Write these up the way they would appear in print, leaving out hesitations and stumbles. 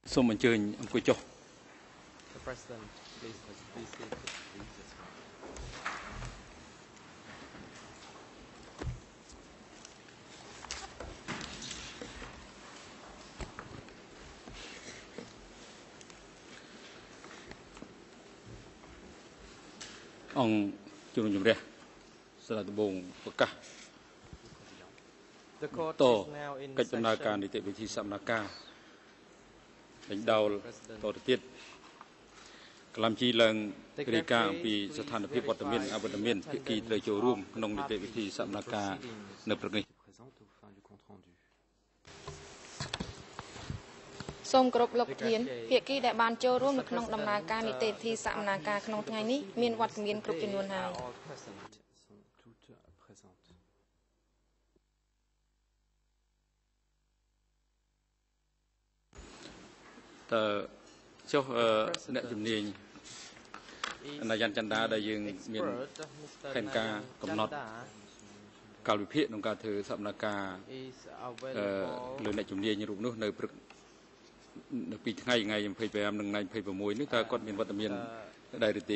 សូមអញ្ជើញអង្គុយចុះ The President, please be seated. អង្គជំនុំជម្រះស្រាតបងប្រកាស The court ត is now in កិច្ចដំណើរការ session. នីតិវិធីសកម្មការដេញដោលតទៅទៀតកលាំជីឡើងរាយការណ៍អំពីស្ថានភាពវត្តមានអវត្តមានភាគីត្រូវចូលរួមក្នុងនីតិវិធីសកម្មការនៅព្រឹកនេះសូមគោរពលោកប្រធានភាគីដែលបានចូលរួមនៅក្នុងដំណើរការនីតិវិធីសកម្មការក្នុងថ្ងៃនេះមានវត្តមានគ្រប់ចំនួនហើយ All present. តើចុះអ្នកជំនាញ ណាយ៉ាន់ចន្ទដាដែលយើងមានផែនការកំណត់កាលវិភាគក្នុងការធ្វើសកម្មការលើអ្នកជំនាញរូបនោះនៅព្រឹកនៅពីថ្ងៃ25និងថ្ងៃ26នេះតើគាត់មានវត្តមានដែរឬទេ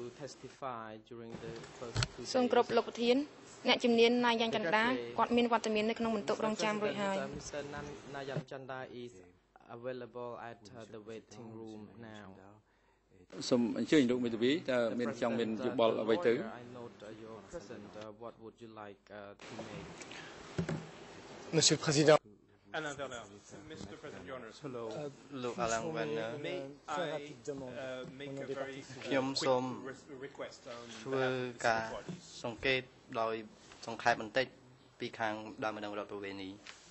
សូមគោរពលោកប្រធានអ្នកជំនាញណាយ៉ាងចន្ទដាគាត់មានវត្តមាននៅក្នុងបន្ទប់រងចាំរួចហើយ Mr. Nayan Chanda is available at the waiting room now. សូមអញ្ជើញលោកមេធាវីតើមានចង់មានយោបល់អ្វីទៅ I note your present. What would you like to make? Monsieur le Président. Mr. President, Your Honors, hello. Look Alan when May I make a very Nhâm quick xôm request on ធ្វើ behalf of the ការ parties? សង្កេតដោយសង្ខេបបន្តិចពីខាងដើមម្ដងរដ្ឋប្រវេណី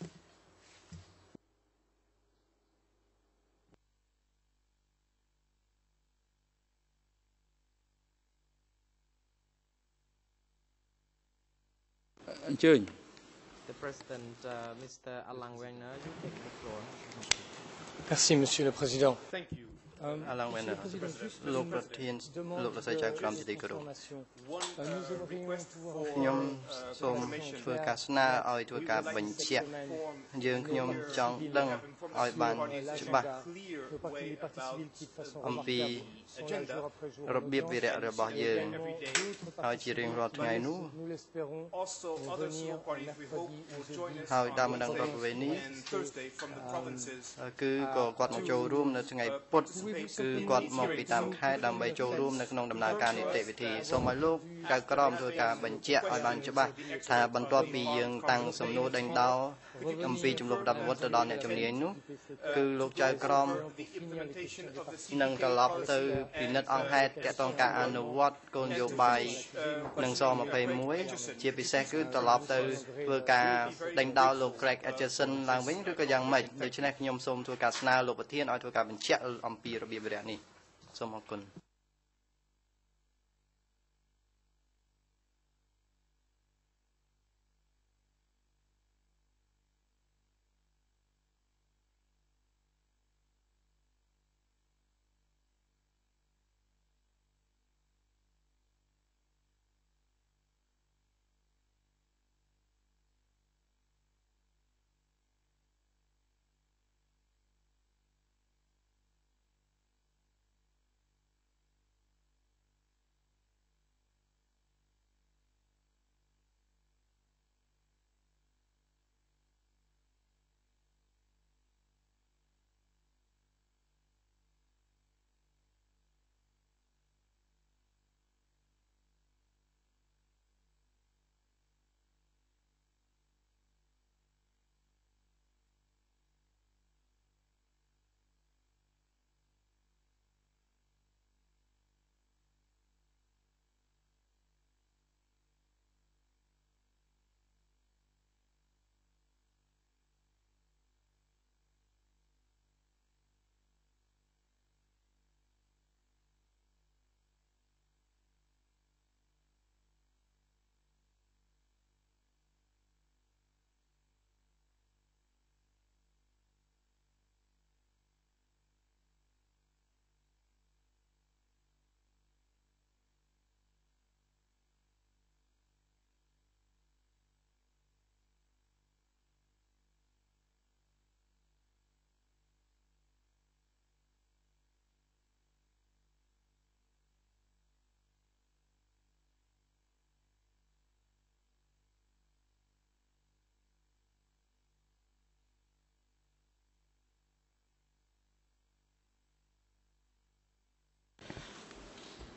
អញ្ជើញ The President, Mr. Alang Wenger, you take the floor. Merci, Monsieur le Président. Thank you. អាឡងវិញលោកប្រធានលោកប្រសិទ្ធចៅក្រមជាទីគោរព One request for ខ្ញុំសូមធ្វើការស្នើឲ្យធ្វើការបញ្ជាក់យើងខ្ញុំចង់ដឹងឲ្យបានច្បាស់ clear Le parti way des parties about civiles qui, de façon អំពី agenda. របៀបវិរៈរបស់យើង Every day. ហើយជារៀងរាល់ថ្ងៃនោះ nous l'espérons, Also, other small parties we hope will join us ហើយដើម on ម្ដងរដ្ឋប្រវេណី Wednesday and Thursday from the provinces. គឺក៏គាត់មកចូលរួមនៅថ្ងៃពុធគឺគាត់មកពីតាមខេត្តដើម្បីចូលរួមនៅក្នុងដំណើរការនីតិវិធីសូមឲ្យលោកចៅក្រមធ្វើការបញ្ជាក់ឲ្យបានច្បាស់ថាបន្ទាប់ពីយើងតាំងសំណួរដេញដោលអំពីចំនួនរដ្ឋវត្តទៅដល់អ្នកជំនាញនោះគឺលោកចៅក្រម The implementation of the នឹងត្រឡប់ទៅពិនិត្យអង្គហេតុទាក់ទងការអនុវត្តគោលនយោបាយនឹងស21ជាពិសេសគឺត្រឡប់ទៅធ្វើការដេញដោលលោក Craig Atchison ឡើងវិញឬក៏យ៉ាងម៉េចដូច្នេះខ្ញុំសូមធ្វើការស្នើលោកប្រធានឲ្យធ្វើការបញ្ជាក់អំពីរបៀបវិរៈនេះសូមអរគុណ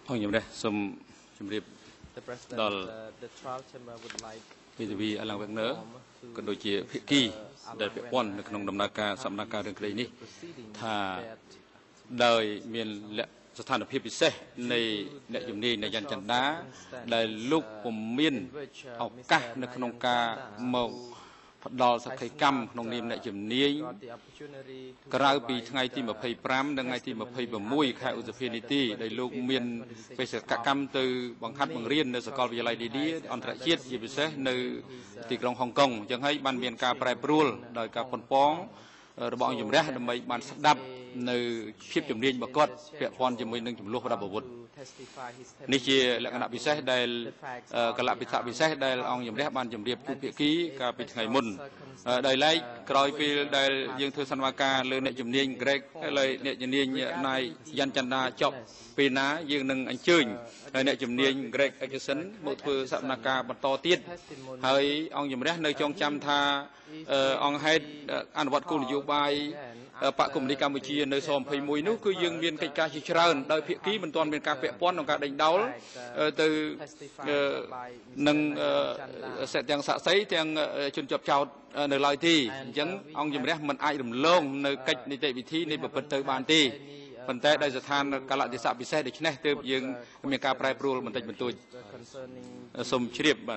Ông nhầm đây, xâm chấm điệp The President, Dol. the trial chamber would like vì alang việc nữa, còn đôi chia phía kỳ để phía quan được nông đầm naka sắm naka đường cây ní, thà đời miền lệสถานភាពពិសេសនៃអ្នកជំនាញនៃយ៉ាងចន្ទាដែលលោកពមមានឱកាសនៅក្នុងការមកផ្ដល់សក្ខីកម្មក្នុងនាមអ្នកជំនាញក្រៅពីថ្ងៃទី25និងថ្ងៃទី26ខែឧសភានីតិដែលលោកមានបេសកកម្មទៅបង្ហាត់បង្រៀននៅសាកលវិទ្យាល័យឌីឌីអន្តរជាតិជាពិសេសនៅទីក្រុងហុងកុងអញ្ចឹងហើយបានមានការប្រែប្រួលដោយការប៉ុនប៉ងរបស់អង្គជំរះដើម្បីបានស្ដាប់នៅភាពជំនាញរបស់គាត់ពាក់ព័ន្ធជាមួយនឹងចំនួនប្រដាប់អាវុធនេះជាលក្ខណៈពិសេសដែលកលៈពិសេសដែលអង្គជំរះបានជម្រាបទូភាគីកាលពីថ្ងៃមុនដោយឡែកក្រោយពេលដែលយើងធ្វើសន្និបាតលើអ្នកជំនាញ Greg ហើយអ្នកជំនាញណៃយ៉ាន់ចន្ទាចប់ពេលណាយើងនឹងអញ្ជើញអ្នកជំនាញ Greg Atkinson មកធ្វើសកម្មភាពបន្តទៀតហើយអង្គជំរះនៅចងចាំថាអង្គហេតុអនុវត្តគោលនយោបាយបកគមនីកម្ពុជានៅស21នោះគឺយើងមានកិច្ចការជាច្រើនដោយភាគីមិនទាន់មានការពាក់ព័ន្ធក្នុងការដេញដោលទៅនឹងទាំងសាក់សីទាំងជនជាប់ចោតនៅឡើយទេអញ្ចឹងអង្គជំរះមិនអាចរំលងនៅកិច្ចនីតិវិធីនៃប្រព្រឹត្តទៅបានទេប៉ុន្តែដោយស្ថានកាលៈទេសៈពិសេសដូច្នេះទើបយើងមានការប្រែប្រួលបន្តិចបន្តួចសូមជ្រាបបាទ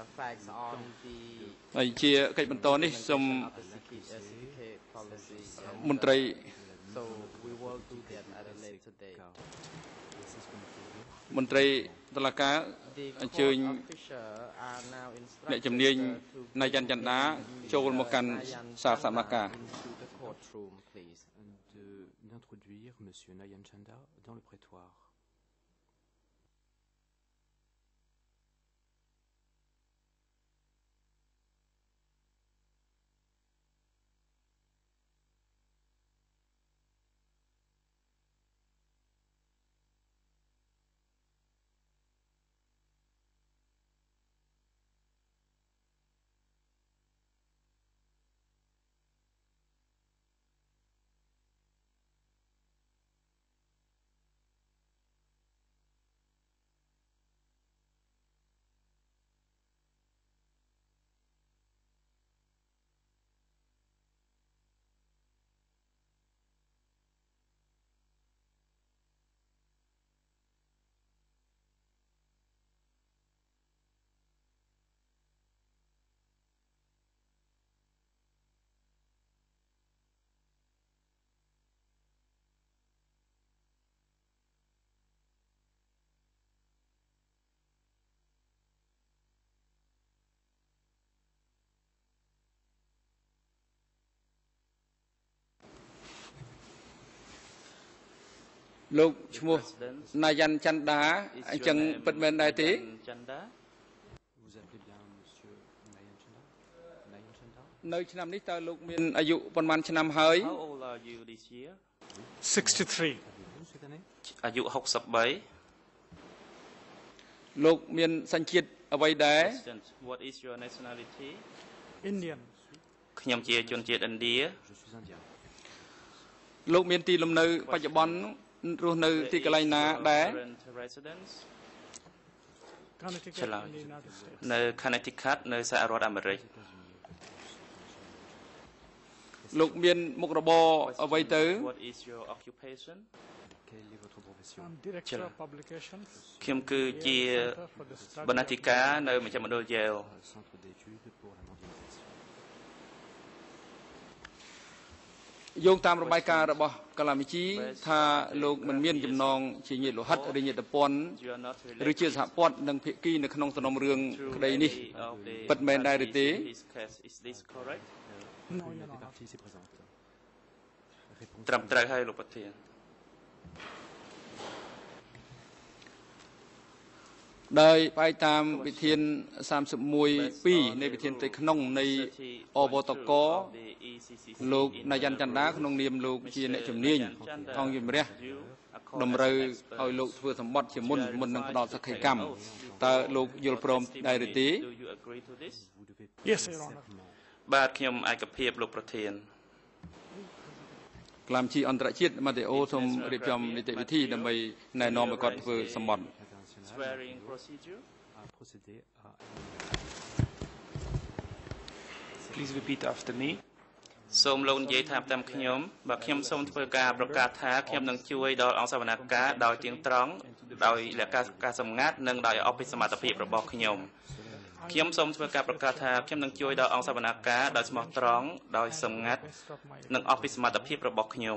ហើយជាកិច្ចបន្តនេះសូមមន្ត្រីមន្ត្រីតុលាការអញ្ជើញអ្នកជំនាញណៃយ៉ាន់ចន្ទាចូលមកកាន់សាលសកម្មភាព d'introduire Monsieur Nayan Chanda dans le prétoire. លោកឈ្មោះណាយ៉ាន់ចន្ទាអញ្ចឹងពិតមែនដែរទេ Vous appelez bien Monsieur Nayan Chanda? Nayan Chanda? នៅឆ្នាំនេះតើលោកមានអាយុប៉ុន្មានឆ្នាំហើយ How old are you this year? 63. Avez-vous cette année? អាយុ63 លោកមានសញ្ជាតិអ្វីដែរ President, what is your nationality? Indian. ខ្ញុំជាជនជាតិឥណ្ឌា Je suis indien. លោកមានទីលំនៅបច្ចុប្បន្នរស់នៅទីកន្លែងណាដែរ Current residence? Connecticut Chalaw. in the United States. នៅ Connecticut នៅសហរដ្ឋអាមេរិកលោកមានមុខរបរអ្វីទៅ What is your occupation? Quelle est votre profession? I'm director of publications. ខ្ញុំគឺជា Center for the Study បណ្ណាធិការនៅមជ្ឈមណ្ឌល Yale Centre d'études pour la mondialisation. យោងតាមរបាយការណ៍របស់កាឡាមីជីថាលោកមិនមានចំណងជាញាតិលោហិតឬញាតិពន្ធ You are not ឬជា related សហព័ន្ធនឹងភាគីនៅក្នុងសំណុំរឿងក្តីនេះ of the ពិតមែនដែរឬទេ parties in his case. Is this correct? No, Une you're des not. parties s'est présente. Réponse. ត្រឹមត្រូវហើយលោកប្រធានដោយផ្អែកតាមវិធាន31.2 នៃវិធានផ្ទៃក្នុងនៃអវតកលោកណាយ៉ាន់ចន្ទាក្នុងនាមលោកជាអ្នកជំនាញអង្គជំរះតម្រូវឲ្យលោកធ្វើសម្បត្តិជាមុននឹងផ្ដល់សក្ខីកម្មតើលោកយល់ព្រមដែរឬទេ Do you agree to this? Vous devez Yes, Your Honor. បាទខ្ញុំឯកភាពលោកប្រធានគក្លាមជីអន្តរជាតិម៉ាតេអូសូមរៀបចំនីតិវិធីដើម្បីណែនាំឲ្យគាត់ធ្វើសម្បត្តិ Swearing procedure. Please repeat after me. សូមលោកនិយាយថាតាមខ្ញុំបើខ្ញុំសូមធ្វើការប្រកាសថាខ្ញុំនឹងជួយដល់អង្គសវនកម្មដោយទៀងត្រង់ដោយលក្ខការសម្ងាត់និងដោយអភិសមត្ថភាពរបស់ខ្ញុំសូមធ្វើការប្រកាសថាខ្ញុំនឹងជួយដល់អង្គសវនកម្មដោយស្មោះត្រង់ដោយសម្ងាត់និងអភិសមត្ថភាពរបស់ខ្ញុំ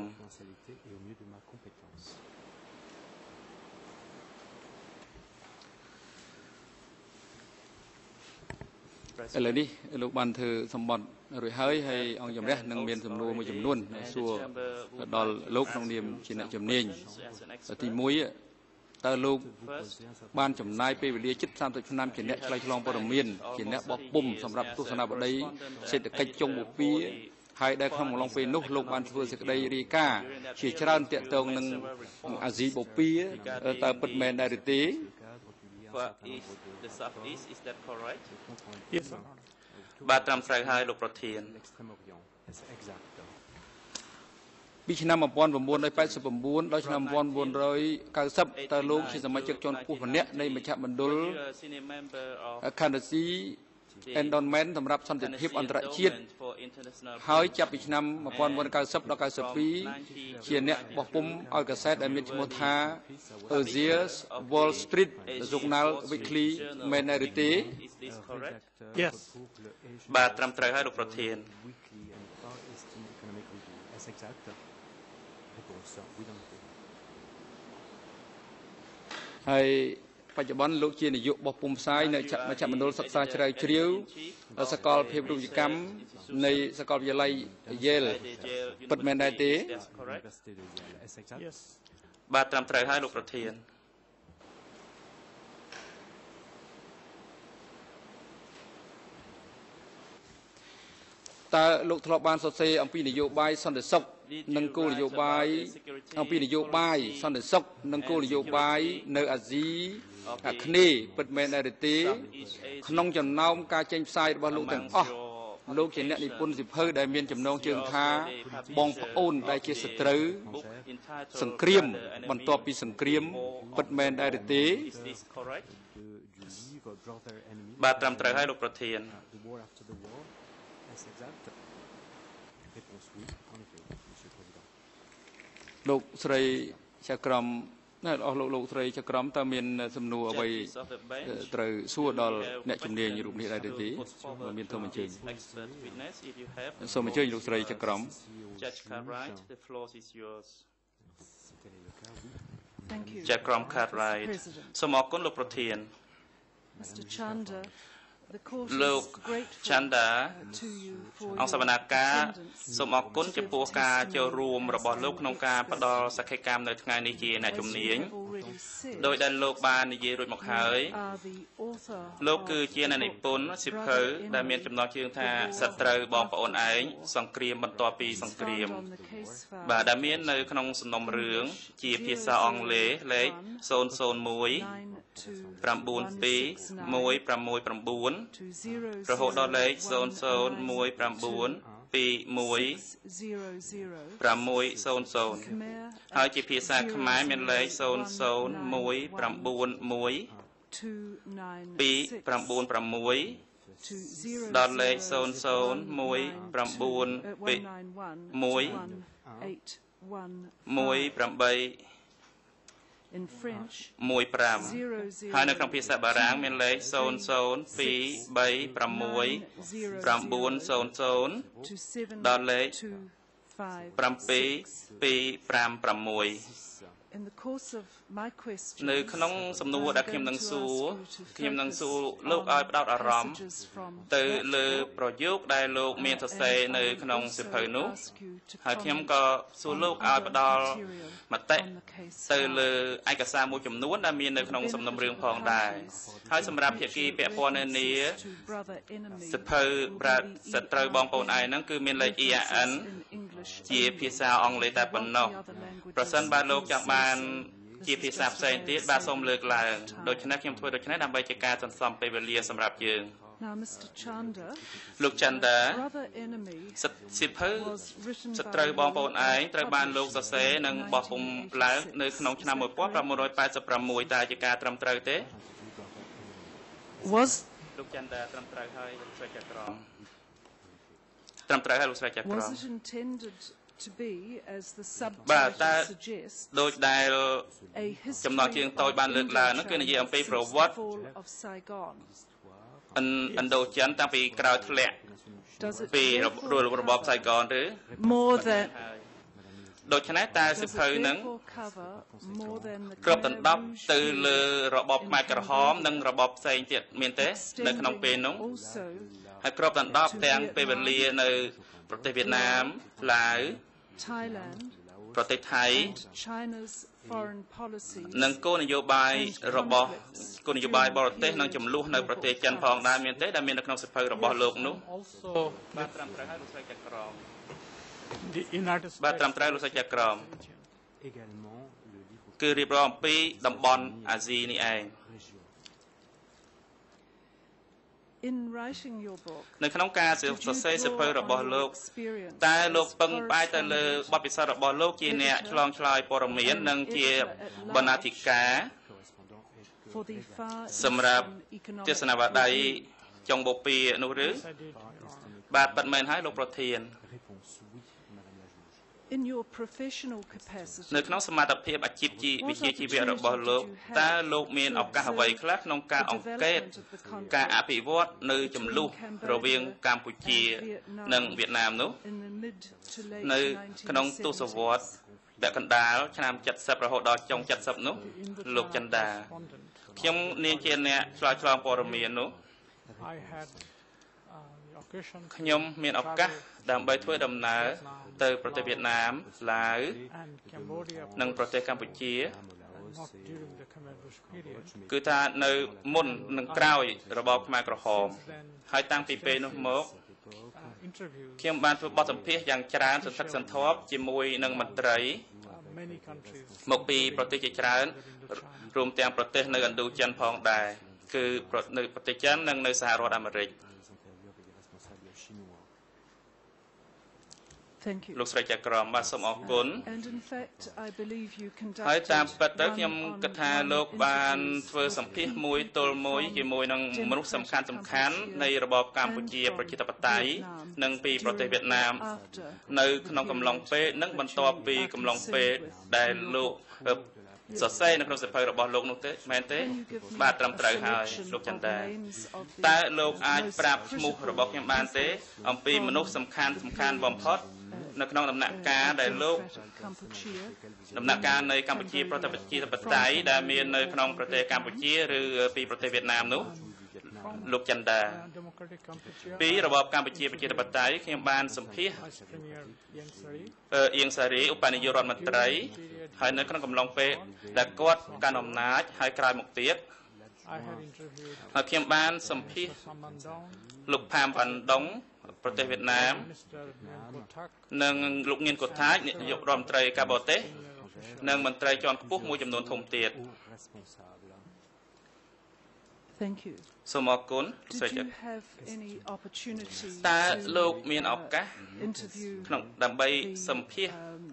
ឥឡូវនេះលោកបានធ្វើសម្បត្តិរួចហើយអង្គជំរះនឹងមានសំណួរមួយចំនួនសួរដល់លោកក្នុងនាមជាអ្នកជំនាញទី1តើលោកបានចំណាយពេលវេលាជិត30ឆ្នាំជាអ្នកឆ្លើយឆ្លងព័ត៌មានជាអ្នកបោះពុម្ពសម្រាប់ទស្សនបតីសេដ្ឋកិច្ចចុងបូព៌ាហើយដែលក្នុងអំឡុងពេលនោះលោកបានធ្វើសេចក្តីរាយការណ៍ជាច្រើនទាក់ទងនឹងអាស៊ីបូព៌ាតើពិតមែនដែរឬទេ The southeast is that correct? Yes, sir. បាទត្រឹមត្រូវហើយលោកប្រធានពីឆ្នាំ1989ដល់ឆ្នាំ1990តើលោកជាសមាជិកជាន់ខ្ពស់ម្នាក់នៃមជ្ឈមណ្ឌល Candidacy Endowment សម្រាប់សន្តិភាពអន្តរជាតិហើយចាប់ពីឆ្នាំ1990ដល់92ជាអ្នកបោះពុម្ពឲ្យកាសែតដែលមានឈ្មោះថា Asia's Wall Street Journal Weekly មែនឬទេ Yes. បាទត្រឹមត្រូវហើយលោកប្រធានហើយបច្ចុប្បន្នលោកជានាយកបោះពុម្ពផ្សាយនៅមជ្ឈមណ្ឌលសិក្សាជ្រៅជ្រាវសាកលវិទ្យារូបនីយកម្មនៃសាកលវិទ្យាល័យ Yale ពិតមែនដែរទេ Yes. បាទត្រឹមត្រូវហើយលោកប្រធានតើលោកធ្លាប់បានសរសេរអំពីនយោបាយសន្តិសុខនិងគោលនយោបាយអំពីនយោបាយសន្តិសុខនិងគោលនយោបាយនៅអាស៊ីអាគ្នេយ៍ពិតមែនដែរទេ ក្នុងចំណោមការចេញផ្សាយរបស់លោកទាំងអស់លោកជាអ្នកនិពន្ធសៀវភៅដែលមានចំណងជើងថាបងប្អូនដែលជាសត្រូវសង្គ្រាមបន្ទាប់ពីសង្គ្រាមពិតមែនដែរទេបាទត្រឹមត្រូវហើយលោកប្រធានលោកស្រីចក្រមអស់លោកស្រីចក្រមតើមានសំណួរអ្វីត្រូវសួរដល់អ្នកជំនាញរូបនេះដែរទេមានធំអញ្ជើញសូមអញ្ជើញលោកស្រីចក្រម Judge Cartwright, the floor is yours. Thank you. Judge Cartwright សូមអរគុណលោកប្រធាន Mr. Chanda, the court លោក is grateful Chanda to you for អង្គសវនកម្មសូមអរគុណចំពោះការចូលរួមរបស់លោកក្នុងការផ្ដល់សក្ខីកម្មនៅថ្ងៃនេះជាអ្នកជំនាញដោយដែលលោកបាននិយាយរួចមកហើយលោកគឺជាអ្នកនិពន្ធសៀវភៅដែលមានចំណងជើងថាសត្រូវបងប្អូនឯងសង្គ្រាមបន្ទាប់ពីសង្គ្រាមបាទដែលមាននៅក្នុងសំណុំរឿងជាភាសាអង់គ្លេសលេខ001 92169 រហូតដល់លេខ0019160ហើយជាភាសាខ្មែរមានលេខ001912996ដល់លេខ0019118 in French 15ហើយនៅក្នុងភាសាបារាំងមានលេខ0023690ដល់លេខ7256 In the course of my question នៅក្នុងសំណួរដែលខ្ញុំនឹងសួរលោកឲ្យផ្ដោតអារម្មណ៍ទៅលើប្រយោគដែលលោកមានសរសេរនៅក្នុងសៀវភៅនោះហើយខ្ញុំក៏សួរលោកឲ្យផ្ដល់មតិទៅលើឯកសារមួយចំនួនដែលមាននៅក្នុងសំណុំរឿងផងដែរហើយសម្រាប់ភាគីពាក់ព័ន្ធនានាសៀវភៅសត្រូវបងប្អូនឯងហ្នឹងគឺមានលេខ EIN ជាភាសាអង់គ្លេសតែប៉ុណ្ណោះប្រសិនបើលោកចង់បានជាភាសាផ្សេងទៀតបាទសូមលើកឡើងដូច្នេះខ្ញុំធ្វើដូច្នេះដើម្បីជាការសន្សំពេលវេលាសម្រាប់យើង Now, Mr. Chanda, លោកចន្ទដា Brother Enemy សិភៅ was written សត្រូវ by បងប្អូនឯងត្រូវបានលោកសរសេរនិងបោះពុម្ពឡើងនៅក្នុងឆ្នាំ 1986 តើជាការត្រឹមត្រូវទេ was លោកចន្ទដាត្រឹមត្រូវហើយលោកស្រីចក្រមត្រឹមត្រូវហើយលោកស្រីចក្រម was it intended to be as the បាទតើ subtitle suggests ដោយដែល a ចំណងជើងតូចបានលើកឡើងនោះគឺនិយាយអំពីប្រវត្តិ fall of Saigon ឥណ្ឌូចិនតាំងពីក្រោយធ្លាក់ does it ពីរបបសៃហ្គនឬ more than ដូច្នេះតើសិភៅនឹង therefore cover more than the គ្របដណ្ដប់ទៅលើរបបខ្មែរក្រហមនិងរបបផ្សេងទៀតមានទេនៅក្នុងពេលនោះ also ហើយគ្របដណ្ដប់ទាំងពេលវេលានៅប្រទេសវៀតណាមឡាវ Thailand ប្រទេសថៃ and China's foreign policy និងគោលនយោបាយរបស់គោលនយោបាយបរទេសនិងចំនួននៅប្រទេសចិនផងដែរមានទេដែលមាននៅក្នុងសិភៅរបស់លោកនោះ also បាទត្រឹមត្រូវហើយលោកស្រីចក្រម the United បាទត្រឹមត្រូវលោកស្រីចក្រម également le livre គឺរៀបរាប់អំពីតំបន់អាស៊ីនេះឯង in writing your book នៅក្នុងការសរសេរសិភៅរបស់លោក experience តើលោកពឹងផ្អែកទៅលើបទពិសោធន៍របស់លោកជាអ្នកឆ្លងឆ្លើយព័ត៌មាននិងជាបណ្ណាធិការ for the far សម្រាប់ economic ទស្សនវិស័យចុងបូព៌ានោះឬបាទប៉ិតមែនហើយលោកប្រធាន réponse oui madame la juge in your professional capacity នៅក្នុងសមត្ថភាពអាជីពវិជ្ជាជីវៈរបស់លោកតើលោកមានឱកាសអ្វីខ្លះក្នុងការអង្កេតការអភិវឌ្ឍនៅចំនួនរវាងកម្ពុជានិងវៀតណាមនោះ in the mid to late នៅក្នុងទសវត្សរ៍ពាក់កណ្ដាលឆ្នាំ70រហូតដល់ចុង70នោះលោកចន្ទដាខ្ញុំនាងជាអ្នកឆ្លើយឆ្លងព័ត៌មាននោះ I had the occasion ខ្ញុំមានឱកាសដើម្បីធ្វើដំណើរទៅប្រទេសវៀតណាមឡាវ and Cambodia និងប្រទេសកម្ពុជា not during the Khmer Rouge period គឺថានៅមុននិងក្រោយរបបខ្មែរក្រហមហើយតាំងពីពេលនោះមក interviews ខ្ញុំបានធ្វើបទសម្ភាសន៍យ៉ាងច្រើនសន្ធឹកសន្ធាប់ជាមួយនឹងមន្ត្រី many countries មកពីប្រទេសជាច្រើនរួមទាំងប្រទេសនៅឥណ្ឌូចិនផងដែរគឺនៅប្រទេសចិននិងនៅសហរដ្ឋអាមេរិក thank you លោកស្រីចក្រមបាទសូមអរគុណ and in fact I believe you ហើយ conducted តាមពិតទៅ one ខ្ញុំ on គិតថា one លោកបាន interviews ធ្វើសម្ភាសន៍មួយទល់មួយជាមួយនឹងមនុស្សសំខាន់នៃរបបកម្ពុជាប្រជាធិបតេយ្យនិងពីប្រទេសវៀតណាម after នៅក្នុងកំឡុងពេលនិងបន្ទាប់ពីកំឡុងពេលដែលលោកសរសេរនៅក្នុងសិភៅរបស់លោកនោះទេមែនទេបាទត្រឹមត្រូវហើយលោកចន្ទដាតើលោកអាចប្រាប់ឈ្មោះរបស់ខ្ញុំបានទេអំពីមនុស្សសំខាន់បំផុតនៅក្នុងដំណាក់កាលដែលលោកដំណាក់កាលនៃកម្ពុជាប្រទេសប្រជាធិបតេយ្យដែលមាននៅក្នុងប្រទេសកម្ពុជាឬពីប្រទេសវៀតណាមនោះលោកចន្ទដា Democratic Cambodia ពីរបបកម្ពុជាប្រជាធិបតេយ្យខ្ញុំបានសម្ភាសន៍ Vice Premier Ieng Sary អៀងសារីឧបនាយករដ្ឋមន្ត្រីហើយនៅក្នុងកំឡុងពេលដែលគាត់កាន់អំណាចហើយក្រោយមកទៀត I had interviewed ហើយខ្ញុំបានសម្ភាសន៍ Saman Dong លោកផាមវ៉ាន់ដុងប្រទេសវៀតណាម Minister Nguyen Co Thach និងលោកញៀនកូថាចនាយករដ្ឋមន្ត្រីកាបូតេសនិងមន្ត្រីជាន់ខ្ពស់មួយចំនួនធំទៀត thank you សូមអរគុណលោកស្រី did you have any opportunity តើលោកមានឱកាស interview ក្នុងដើម្បីសម្ភាសន៍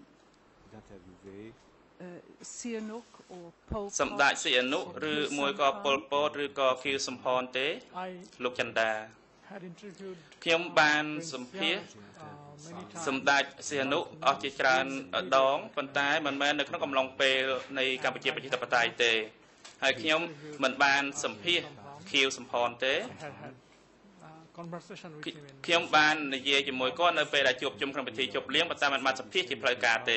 Sihanouk or Pol Pot សម្ដេចសីហនុឬមួយក៏ប៉ុលពតឬក៏ខៀវសំផនទេ I លោកចន្ទដា had interviewed ខ្ញុំបានសម្ភាសន៍ many times សម្ដេចសីហនុអស់ជាច្រើនដងប៉ុន្តែមិនមែននៅក្នុងកំឡុងពេលនៃកម្ពុជាប្រជាធិបតេយ្យទេហើយខ្ញុំមិនបានសម្ភាសន៍ខៀវសំផនទេ had conversation with him in ខ្ញុំបាននិយាយជាមួយគាត់នៅពេលដែលជួបជុំក្នុងពិធីជប់លៀងប៉ុន្តែមិនបានសម្ភាសន៍ជាផ្លូវការទេ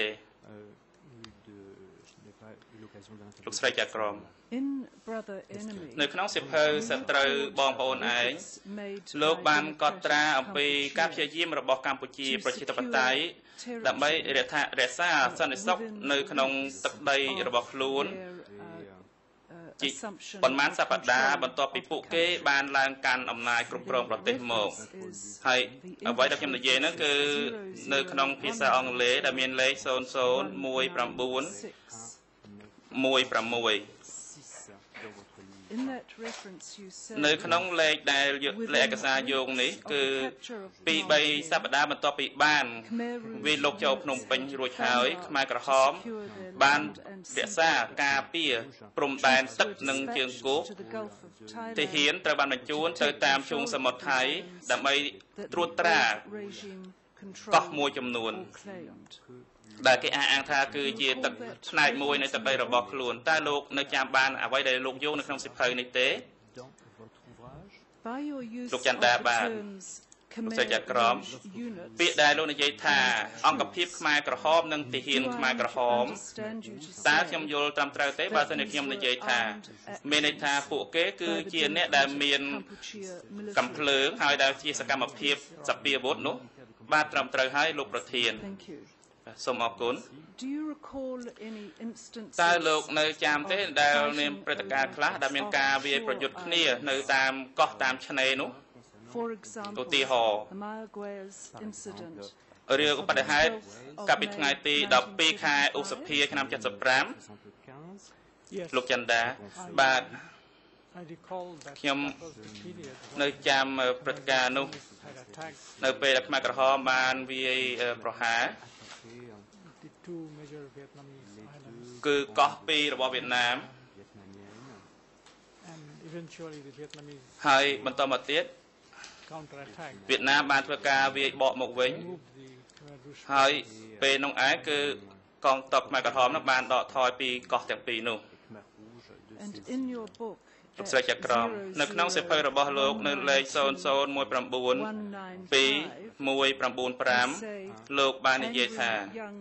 លោកស្រីចក្រម in Brother Enemy នៅក្នុងសិភៅសត្រូវបងប្អូនឯងលោកបានកត់ត្រាអំពីការព្យាយាមរបស់កម្ពុជាប្រជាធិបតេយ្យដើម្បីរក្សាសន្តិសុខនៅក្នុងទឹកដីរបស់ខ្លួនជាប៉ុន្មានសប្តាហ៍បន្ទាប់ពីពួកគេបានឡើងកាន់អំណាចគ្រប់គ្រងប្រទេសមកហើយអ្វីដែលខ្ញុំនិយាយហ្នឹងគឺនៅក្នុងភាសាអង់គ្លេសដែលមានលេខ001916 In that reference you said នៅក្នុងលេខដែលលេខឯកសារយោងនេះគឺពី3សប្តាហ៍បន្ទាប់ពីបានវាលោកចូលភ្នំពេញរួចហើយខ្មែរក្រហមបានរក្សាការពារព្រំដែនទឹកនិងជើងគោកទាហានត្រូវបានបញ្ជូនទៅតាមជួរសមុទ្រថៃដើម្បីត្រួតត្រាកោះមួយចំនួនដែលគេអះអាងថាគឺជាទឹកផ្នែកមួយនៃទឹកដីរបស់ខ្លួនតើលោកនៅចាំបានអ្វីដែលលោកយកនៅក្នុងសិភៅនេះទេលោកចន្ទតាបាទសេចក្ដីក្រមពាក្យដែលលោកនិយាយថាអង្គភាពខ្មែរក្រហមនិងទាហានខ្មែរក្រហមតើខ្ញុំយល់ត្រឹមត្រូវទេបើសិនជាខ្ញុំនិយាយថាមានន័យថាពួកគេគឺជាអ្នកដែលមានកំភ្លើងហើយដែលជាសកម្មភាពសពាវុធនោះបាទត្រឹមត្រូវហើយលោកប្រធានសូមអរគុណតើលោកនៅចាំទេដែលមានព្រឹត្តិការណ៍ខ្លះដែលមានការវាយប្រយុទ្ធគ្នានៅតាមកោះតាមឆ្នេរនោះឧទាហរណ៍រឿងបដិហេតុកាលពីថ្ងៃទី12ខែឧសភាឆ្នាំ75លោកចន្ទតាបាទខ្ញុំនៅចាំព្រឹត្តិការណ៍នោះនៅពេលដែលខ្មែរក្រហមបានវាយប្រហារគឺកោះពីររបស់វៀតណាមហើយបន្តមកទៀតវៀតណាមបានធ្វើការវាយបកមកវិញហើយពេលនោះឯងគឺកងទ័ពខ្មែរក្រហមនោះបានដកថយពីកោះទាំងពីរនោះលោកស្រីចក្រមនៅក្នុងសៀវភៅរបស់លោកនៅលេខ0019 2195លោកបាននិយាយថា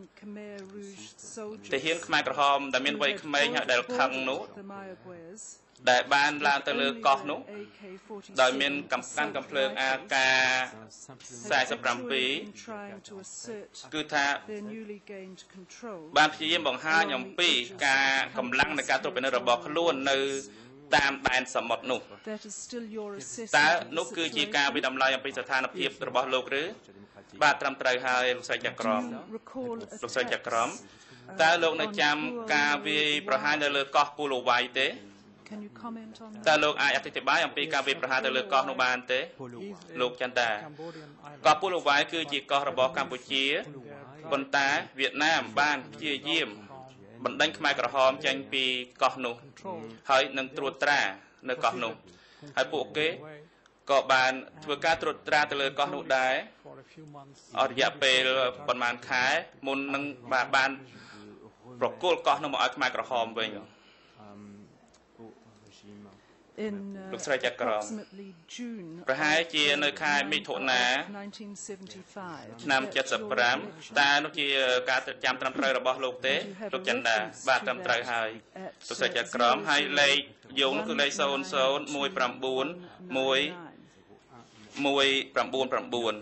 ទាហានខ្មែរក្រហមដែលមានវ័យក្មេងហើយដែលខឹងនោះដែលបានឡើងទៅលើកោះនោះដោយមានកំភ្លើង AK-47 គឺថាបានព្យាយាមបង្ហាញអំពីការកម្លាំងនៃការត្រួតពិនិត្យរបស់ខ្លួននៅតាមដែនសមុទ្រនោះតើនោះគឺជាការវិដំឡៃអំពីស្ថានភាពរបស់លោកឬបាទត្រឹមត្រូវហើយលោកស្រីចក្រមលោកស្រីចក្រមតើលោកនៅចាំការវាយប្រហារនៅលើកោះពូឡូវ៉ៃទេតើលោកអាចអធិប្បាយអំពីការវាយប្រហារទៅលើកោះនោះបានទេលោកចន្ទតាកោះពូឡូវ៉ៃគឺជាកោះរបស់កម្ពុជាប៉ុន្តែវៀតណាមបានព្យាយាមបណ្ដេញខ្មែរក្រហមចេញពីកោះនោះហើយនឹងត្រួតត្រានៅកោះនោះហើយពួកគេក៏បានធ្វើការត្រួតត្រាទៅលើកោះនោះដែរអស់រយៈពេលប្រហែលខែមុននឹងបានប្រគល់កោះនោះមកឲ្យខ្មែរក្រហមវិញលោកស្រីចក្រមប្រហែលជានៅខែមិថុនាឆ្នាំ75តើនោះជាការចាំត្រឹមត្រូវរបស់លោកទេលោកចន្ទតាបាទត្រឹមត្រូវហើយលោកស្រីចក្រមហើយលេខយោងនោះគឺលេខ001199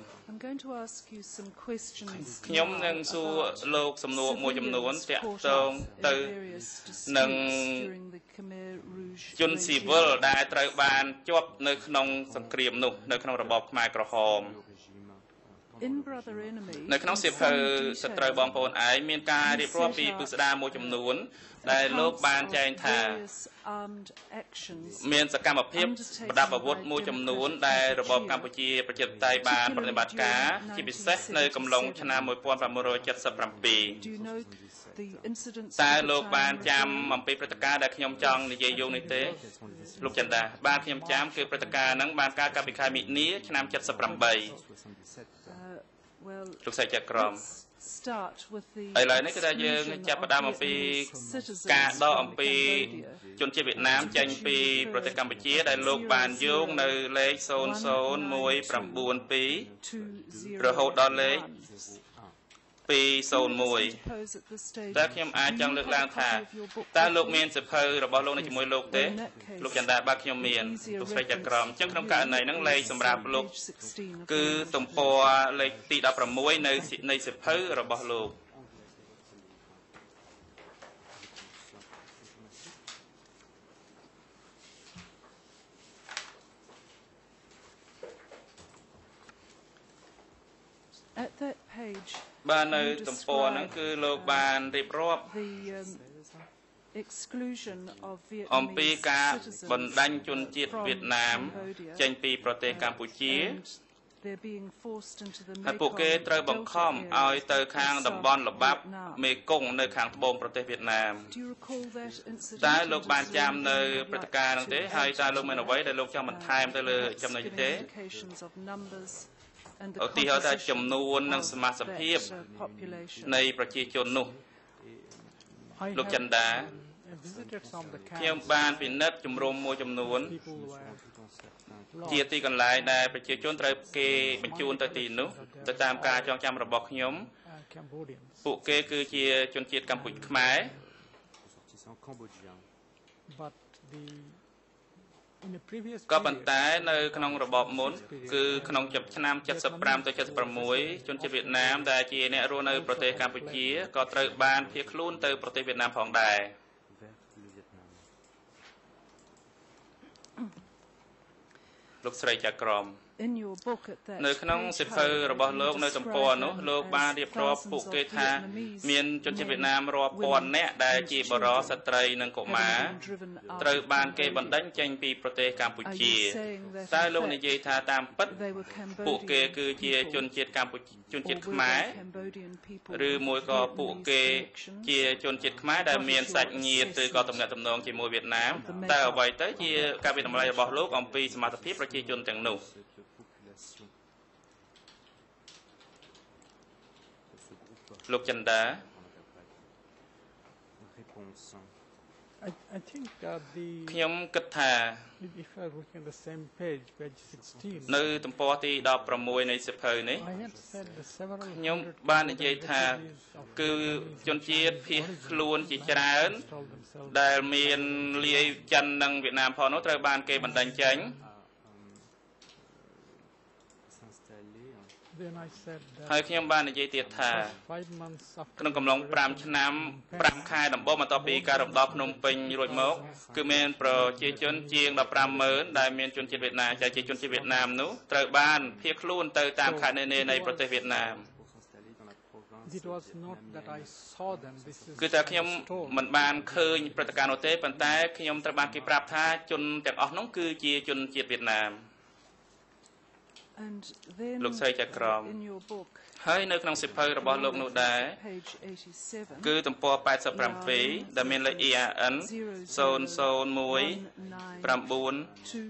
ខ្ញុំនឹងសួរលោកសំណួរមួយចំនួនទាក់ទងទៅនឹងជនស៊ីវិលដែលត្រូវបានជាប់នៅក្នុងសង្គ្រាមនោះនៅក្នុងរបបខ្មែរក្រហមនៅក្នុងសៀវភៅសត្រូវបងប្អូនឯងមានការរៀបរាប់ពីពិស្ដារមួយចំនួនដែលលោកបានចែងថាមានសកម្មភាពប្រដាប់អាវុធមួយចំនួនដែលរបបកម្ពុជាប្រជាធិបតេយ្យបានប្រតិបត្តិការជាពិសេសនៅកំឡុងឆ្នាំ1977តើលោកបានចាំអំពីព្រឹត្តិការណ៍ដែលខ្ញុំចង់និយាយយកនេះទេលោកចន្ទតាបាទខ្ញុំចាំគឺព្រឹត្តិការណ៍ហ្នឹងបានកើតកាលពីខែមិនិនាឆ្នាំ78លោកស្រីចក្រមឥឡូវនេះគឺថាយើងចាប់ផ្ដើមអំពីការដកអំពីជនជាតិវៀតណាមចេញពីប្រទេសកម្ពុជាដែលលោកបានយកនៅលេខ00192រហូតដល់លេខ201តើខ្ញុំអាចចង់លើកឡើងថាតើលោកមានសៀវភៅរបស់លោកនៅជាមួយលោកទេលោកចន្ទតាបាទខ្ញុំមានលោកស្រីចក្រមអញ្ចឹងក្នុងករណីហ្នឹងលេខសម្រាប់លោកគឺទំព័រលេខទី16នៃសៀវភៅរបស់លោកបាទនៅទំព័រហ្នឹងគឺលោកបានរៀបរាប់ exclusion of អំពី Vietnamese ការ citizens បណ្តាញជនជាតិ from វៀតណាម Cambodia ចេញពីប្រទេសកម្ពុជា and they're being forced into the ហើយពួកគេ Mekong ត្រូវបង្ខំ Delta ឲ្យទៅខាង area តំបន់ល្បាប់ Vietnam. មេគង្គនៅខាងត្បូងប្រទេសវៀតណាម Do you recall that incident? តើ and លោក is បាន there ចាំនៅ anything you'd ព្រឹត្តិ like ការណ៍នោះ to ទេ add ហើយតើ to លោកមានអ្វីដែលលោកចង់បន្ថែមទៅលើ perhaps ចំណុចនេះ giving ទេ indications of numbers and the ឧទាហរណ៍ថាចំនួន និង composition សមាស of ភាព that, population? នៃប្រជាជននោះ លោកចិនដា visited some of the ខ្ញុំ camps. បានពិនិត្យជំរំមួយចំនួន People were ជាទីកន្លែងដែលប្រជាជនត្រូវគេបញ្ជូនទៅទីនោះទៅតាមការចងចាំរបស់ខ្ញុំ Cambodians. ពួកគេគឺជាជនជាតិកម្ពុជាខ្មែរ ressortissants cambodgiens. But in the previous ក៏ period, ប៉ុន្តែនៅក្នុងរបបមុនគឺក្នុងឆ្នាំ75ទៅ76ជនជាតិវៀតណាមដែលជាអ្នករស់នៅប្រទេសកម្ពុជាក៏ត្រូវបានភៀសខ្លួនទៅប្រទេសវៀតណាមផងដែរ vers le Vietnam. លោកស្រីចក្រម In your book at that នៅក្នុង page, សិភៅ however, របស់ you លោកនៅទំព័រ describe នោះ them លោក as បានរៀបរាប់ thousands ពួក of គេថា Vietnamese មានជនជាតិវៀតណាមរាប់ men, ពាន់នាក់ដែល women, ជា and បរិសុទ្ធ children ស្ត្រីនិងកុមារ having been driven out ត្រូវ of បានគេ Cambodia. បណ្តេញចេញពីប្រទេសកម្ពុជា Are you saying that តើ in លោក fact និយាយថាតាមពិត they were ពួកគេ Cambodian គឺជាជនជាតិកម្ពុជាជនជាតិ or ខ្មែរ were they Cambodian people ឬ with មួយក៏ពួក Vietnamese គេ connections? ជាជនជាតិខ្មែរដែលមានសាច់ញាតិឬក៏ទំនាក់ទំនងជាមួយវៀតណាមតើអ្វីទៅជាការវិនិច្ឆ័យរបស់លោកអំពីសមត្ថភាពប្រជាជនទាំងនោះ លោកចិនដា Réponse. I think the ខ្ញុំគិតថា if I look at the same page 16, នៅទំព័រទី16នៃសិភៅនេះ I had said the several ខ្ញុំ hundred បាននិយាយថា refugees of គឺជនជាតិភៀសខ្លួនជាច្រើន installed themselves. ដែលមានលាយចិននិងវៀតណាមផងនោះត្រូវបានគេបណ្តេញចេញ S'installer. Then I said ហើយ that ខ្ញុំបាននិយាយទៀតថា 5 months after ក្នុងកំឡុង5ឆ្នាំ5ខែដំបូងបន្ទាប់ពីការរំដោះភ្នំពេញរួចមកគឺមានប្រជាជនជាង 150,000 ដែលមានជនជាតិវៀតណាមជាជនជាតិវៀតណាមនោះត្រូវបានភៀសខ្លួនទៅតាមខេត្តនានានៃប្រទេសវៀតណាម Pour s'installer dans la province. it was not that I saw them. This is គឺតែខ្ញុំ told. មិនបានឃើញព្រឹត្តិការណ៍នោះទេប៉ុន្តែខ្ញុំត្រូវបានគេប្រាប់ថាជនទាំងអស់នោះគឺជាជនជាតិវៀតណាម And then លោកស្រីចក្រម in your book ហើយនៅក្នុងសិភៅរបស់លោកនោះដែរ page 87 គឺទំព័រ87ដែលមានលេខ EAN 001 9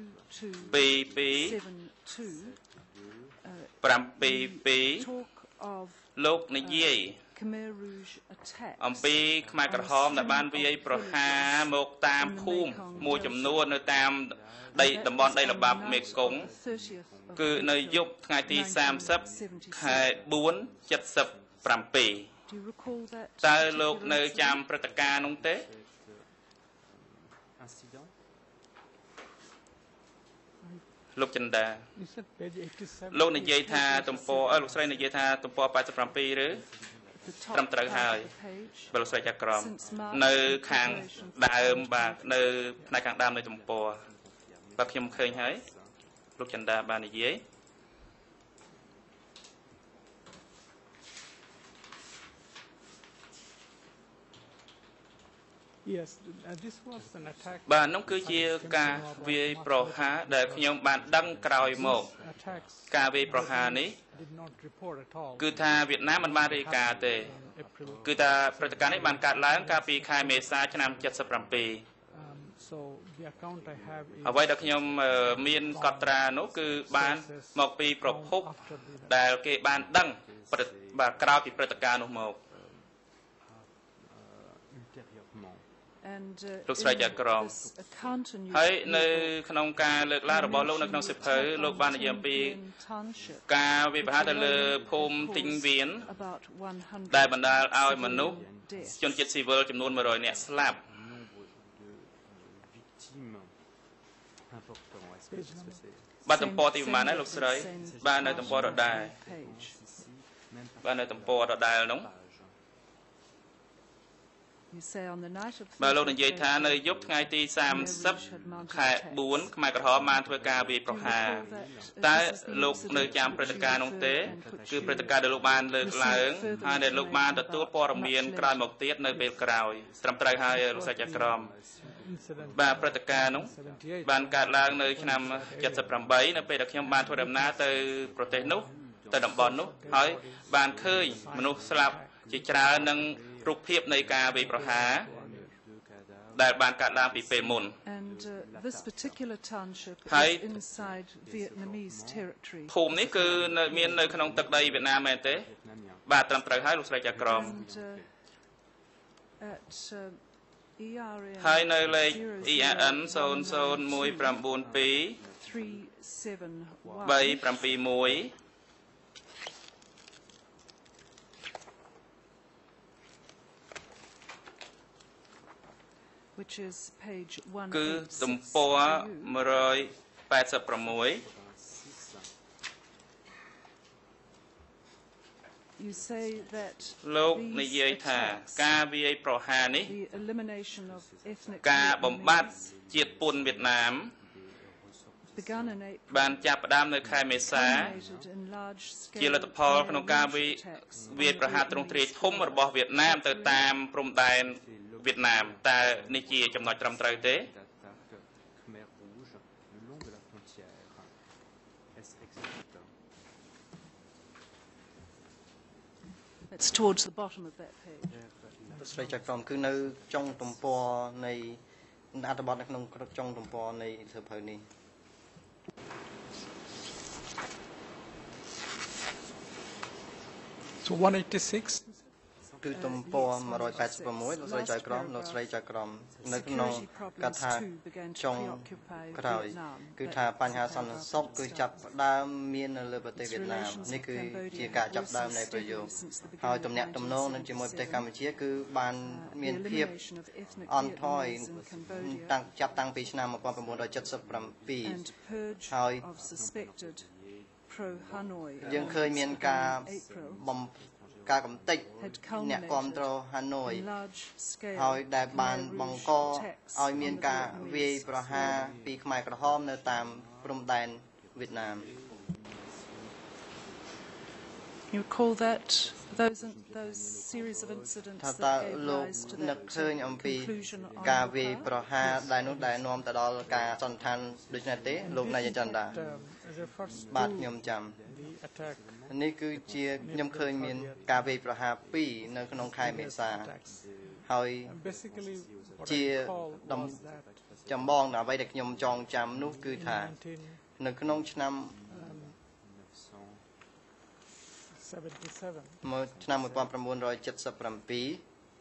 722 talk of លោកនិយាយ Khmer Rouge attacks អំពីខ្មែរក្រហមដែលបានវាយប្រហារមកតាមភូមិមួយចំនួននៅតាមដីតំបន់ដីល្បាប់មេគង្គ 30th of គឺនៅយប់ថ្ងៃទី30 ខែ 4 77 Do you recall that តើលោក particular នៅ incident? ចាំព្រឹត្តិការណ៍នោះទេ Incident. លោកចិនដា You said page 87. លោកនិយាយថាទំព័រលោកស្រីនិយាយថាទំព័រ87ឬ The top ត្រឹមត្រូវ part ហើយ of the page. បើលោកស្រីចក្រម Since March នៅខាង preparations ដើមបាទនៅផ្នែកខាងដើមនៃទំព័របាទខ្ញុំឃើញហើយលោកចិនដាបាននិយាយ Yes, this was an attack. បាទនោះគឺជាការវាយប្រហារដែលខ្ញុំបានដឹងក្រោយមក Attacks ការវាយប្រហារនេះ did not report at all. គឺថាវៀតណាមមិនបានរាយការណ៍ទេ April. គឺថាព្រឹត្តិការណ៍នេះបានកើតឡើងកាលពីខែមេសាឆ្នាំ77 So the account I have is អ្វីដែលខ្ញុំមានកត់ត្រានោះគឺបានមកពីប្រភព after the ដែលគេបានដឹងបាទក្រោយពីព្រឹត្តិការណ៍នោះមក Ultérieurement. And Looks like in a Quran. this account in your ហើយនៅ book, ក្នុងការលើកឡើងរបស់លោកនៅក្នុងសិភៅលោកបាននិយាយអំពី township ការវាយប្រហារទៅលើភូមិទីងវៀន about 100 ដែលបណ្ដាលឲ្យមនុស្ស deaths. ជនជាតិស៊ីវិលចំនួន100នាក់ស្លាប់ Victimes important. Est-ce que c'est បាទទំព័រទីប្រមាណហើយលោកស្រីបាទនៅទំព័រដដែល page. ici même បាទនៅទំព័រដដែលនោះ page. You say on the night of បើលោកនិយាយថានៅយប់ថ្ងៃទី30ខែ4ខ្មែរក្រហមបានធ្វើការវាយប្រហារតែលោកនៅចាំព្រឹត្តិការណ៍នោះទេគឺព្រឹត្តិការណ៍ដែលលោកបានលើកឡើងហើយដែលលោកបានទទួលព័ត៌មានក្រោយមកទៀតនៅពេលក្រោយត្រឹមត្រូវហើយលោកសាច់ចក្រមបាទព្រឹត្តិការណ៍នោះបានកើតឡើងនៅឆ្នាំ78នៅពេលដែលខ្ញុំបានធ្វើដំណើរទៅប្រទេសនោះទៅតំបន់នោះហើយបានឃើញមនុស្សស្លាប់ជាច្រើននឹងរូបភាពនៃការវាយប្រហារដែលបានកើតឡើងពីពេលមុន And this particular township is inside Vietnamese territory. ភូមិនេះគឺមាននៅក្នុងទឹកដីវៀតណាមមែនទេបាទត្រឹមត្រូវហើយលោកស្រីចក្រម ហើយនៅលេខ ERN 00192 371 which is page 186 គឺទំព័រ186 You say that លោកនិយាយថាការវាយប្រហារនេះ the elimination of ethnic ការបំបត្តិជាតិពុនវៀតណាម begun in April បានចាប់ផ្ដើមនៅខែមេសាជាលទ្ធផលក្នុងការវាយប្រហារទ្រង់ទ្រាយធំរបស់វៀតណាមទៅតាមព្រំដែនវៀតណាមតើនេះជាចំណុចត្រឹមត្រូវទេ It's towards the bottom of that page. ស្រីចក្រមគឺនៅចុងទំព័រនៃអត្ថបទនៅក្នុងចុងទំព័រនៃសៀវភៅនេះ So 186 គឺទំព័រ186លោកស្រីចក្រមលោកស្រីចក្រមនៅក្នុងកថាចុងក្រោយគឺថាបញ្ហាសន្តិសុខគឺចាប់ផ្ដើមមាននៅលើប្រទេសវៀតណាមនេះគឺជាការចាប់ផ្ដើមនៃប្រយោគហើយទំនាក់ទំនងនឹងជាមួយប្រទេសកម្ពុជាគឺបានមានភាពអន់ថយចាប់តាំងពីឆ្នាំ1977ហើយយើងឃើញមានការកំទេចអ្នកគ្រប់គ្រងហាណូយហើយដែលបានបង្កឲ្យមានការវាយប្រហារពីខ្មែរក្រហមនៅតាមព្រំដែនវៀតណាម You call that those series of incidents that gave rise to that conclusion on ការវាយប្រហារដែលនោះដែលនាំទៅដល់ការសន្និដ្ឋានដូចនេះទេលោកនាយចន្ទរាបាទខ្ញុំចាំនេះគឺជាខ្ញុំឃើញមានការវាយប្រហារ2នៅក្នុងខែមេសាហើយជាចម្បងអ្វីដែលខ្ញុំចងចាំនោះគឺថានៅក្នុងឆ្នាំ1977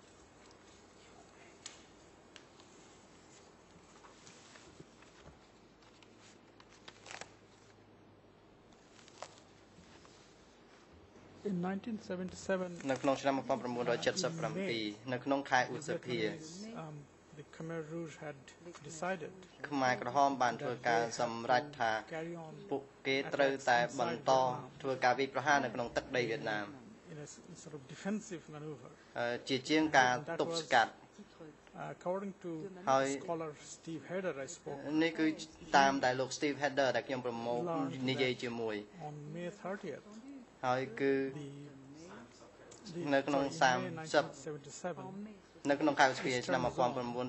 In 1977 នៅក្នុងឆ្នាំ1977នៅក្នុងខែឧសភា the Khmer Rouge had decided ខ្មែរក្រហមបានធ្វើការសម្រេចថាពួកគេត្រូវតែបន្តធ្វើការវាយប្រហារនៅក្នុងទឹកដីវៀតណាម in a sort of defensive maneuver ជាជាងការទប់ស្កាត់ according to scholar Steve Heder I spoke នេះគឺតាមដែលលោក Steve Heder ដែលខ្ញុំប្រមូលនិយាយជាមួយ on May 30th ហើយគឺនៅក្នុងនៅក្នុងខែឧសភាឆ្នាំ1977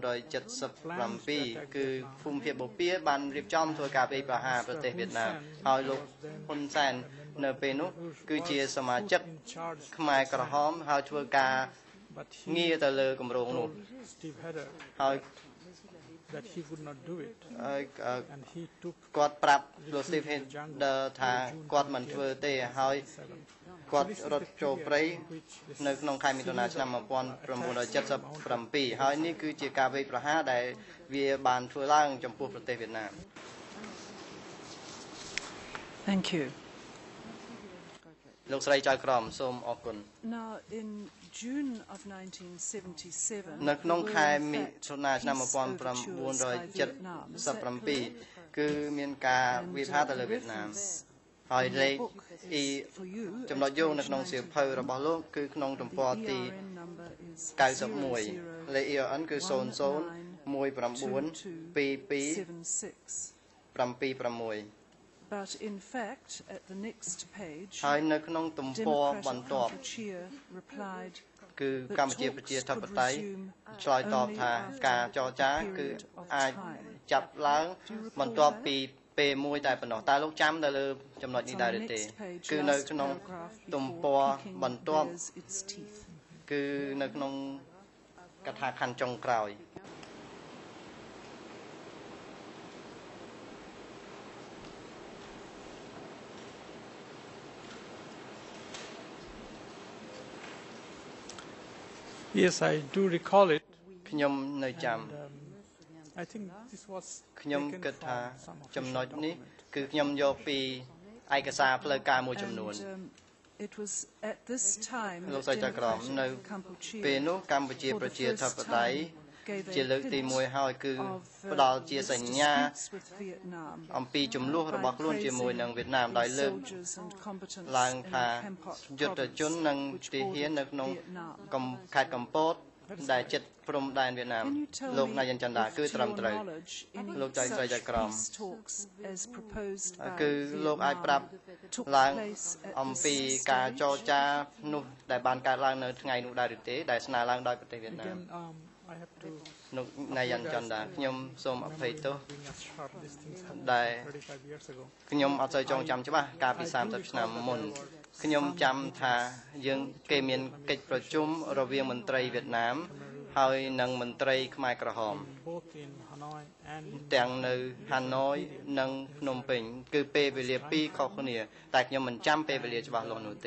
គឺភូមិភាគបូព៌ាបានរៀបចំធ្វើការវាយប្រហារប្រទេសវៀតណាមហើយលោកហ៊ុនសែននៅពេលនោះគឺជាសមាជិកខ្មែរក្រហមហើយធ្វើការងារទៅលើគម្រោងនោះហើយ that he would not do it and he took គាត់ប្រាប់លោក Steve Heder ថាគាត់មិនធ្វើទេហើយគាត់រត់ចូលព្រៃនៅក្នុងខែមិថុនាឆ្នាំ1977ហើយនេះគឺជាការវាយប្រហារដែលវាបានធ្វើឡើងចំពោះប្រទេសវៀតណាម Thank you លោកស្រីចៅក្រមសូមអរគុណ Now in June of 1977 នៅក្នុងខែមិថុនាឆ្នាំ1977គឺមានការវាយប្រហារទៅលើវៀតណាមហើយលេខចំណុចយោងនៅក្នុងសៀវភៅរបស់លោកគឺក្នុងទំព័រទី91លេខ ERN គឺ00192276 But in fact, at the next page, ហើយនៅក្នុងទំព័របន្ទាប់ replied គឺកម្ពុជាប្រជាធិបតេយ្យឆ្លើយតបថាការចរចាគឺអាចចាប់ឡើងបន្ទាប់ពីពេលមួយតែប៉ុណ្ណោះតើលោកចាំនៅលើចំណុចនេះដែរទេគឺនៅក្នុងទំព័របន្ទាប់គឺនៅក្នុងកថាខណ្ឌចុងក្រោយ Yes, I do recall it. ខ្ញុំនៅចាំ I think this was ខ្ញុំគិតថាចំណុចនេះគឺខ្ញុំយកពីឯកសារផ្លូវការមួយចំនួន It was at this time លោកស្រីចក្រមនៅពេលនោះកម្ពុជាប្រជាធិបតេយ្យជាលើកទី1ហើយគឺផ្ដល់ជាសញ្ញាអំពីចំនួនរបស់ខ្លួនជាមួយនឹងវៀតណាមដោយលើកឡើងថាយុទ្ធជននិងទាហាននៅក្នុងខេត្តកំពតដែលជិតព្រំដែនវៀតណាមលោកនាយិនចន្ទាគឺត្រឹមត្រូវលោកចៅស្រីចក្រមគឺលោកអាចប្រាប់ឡើងអំពីការចរចានោះដែលបានកើតឡើងនៅថ្ងៃនោះដែរឬទេដែលស្នើឡើងដោយប្រទេសវៀតណាមលោកនាយិនចន្ទាខ្ញុំសូមអភ័យទោសដែលខ្ញុំអត់សូវចងចាំច្បាស់កាលពី30ឆ្នាំមុនខ្ញុំចាំថាគេមានកិច្ចប្រជុំរវាងមន្ត្រីវៀតណាមហើយនិងមន្ត្រីខ្មែរក្រហមទាំងនៅហាណូយនិងភ្នំពេញគឺពេលវេលាពីរខុសគ្នាតែខ្ញុំមិនចាំពេលវេលាច្បាស់លាស់នោះទេ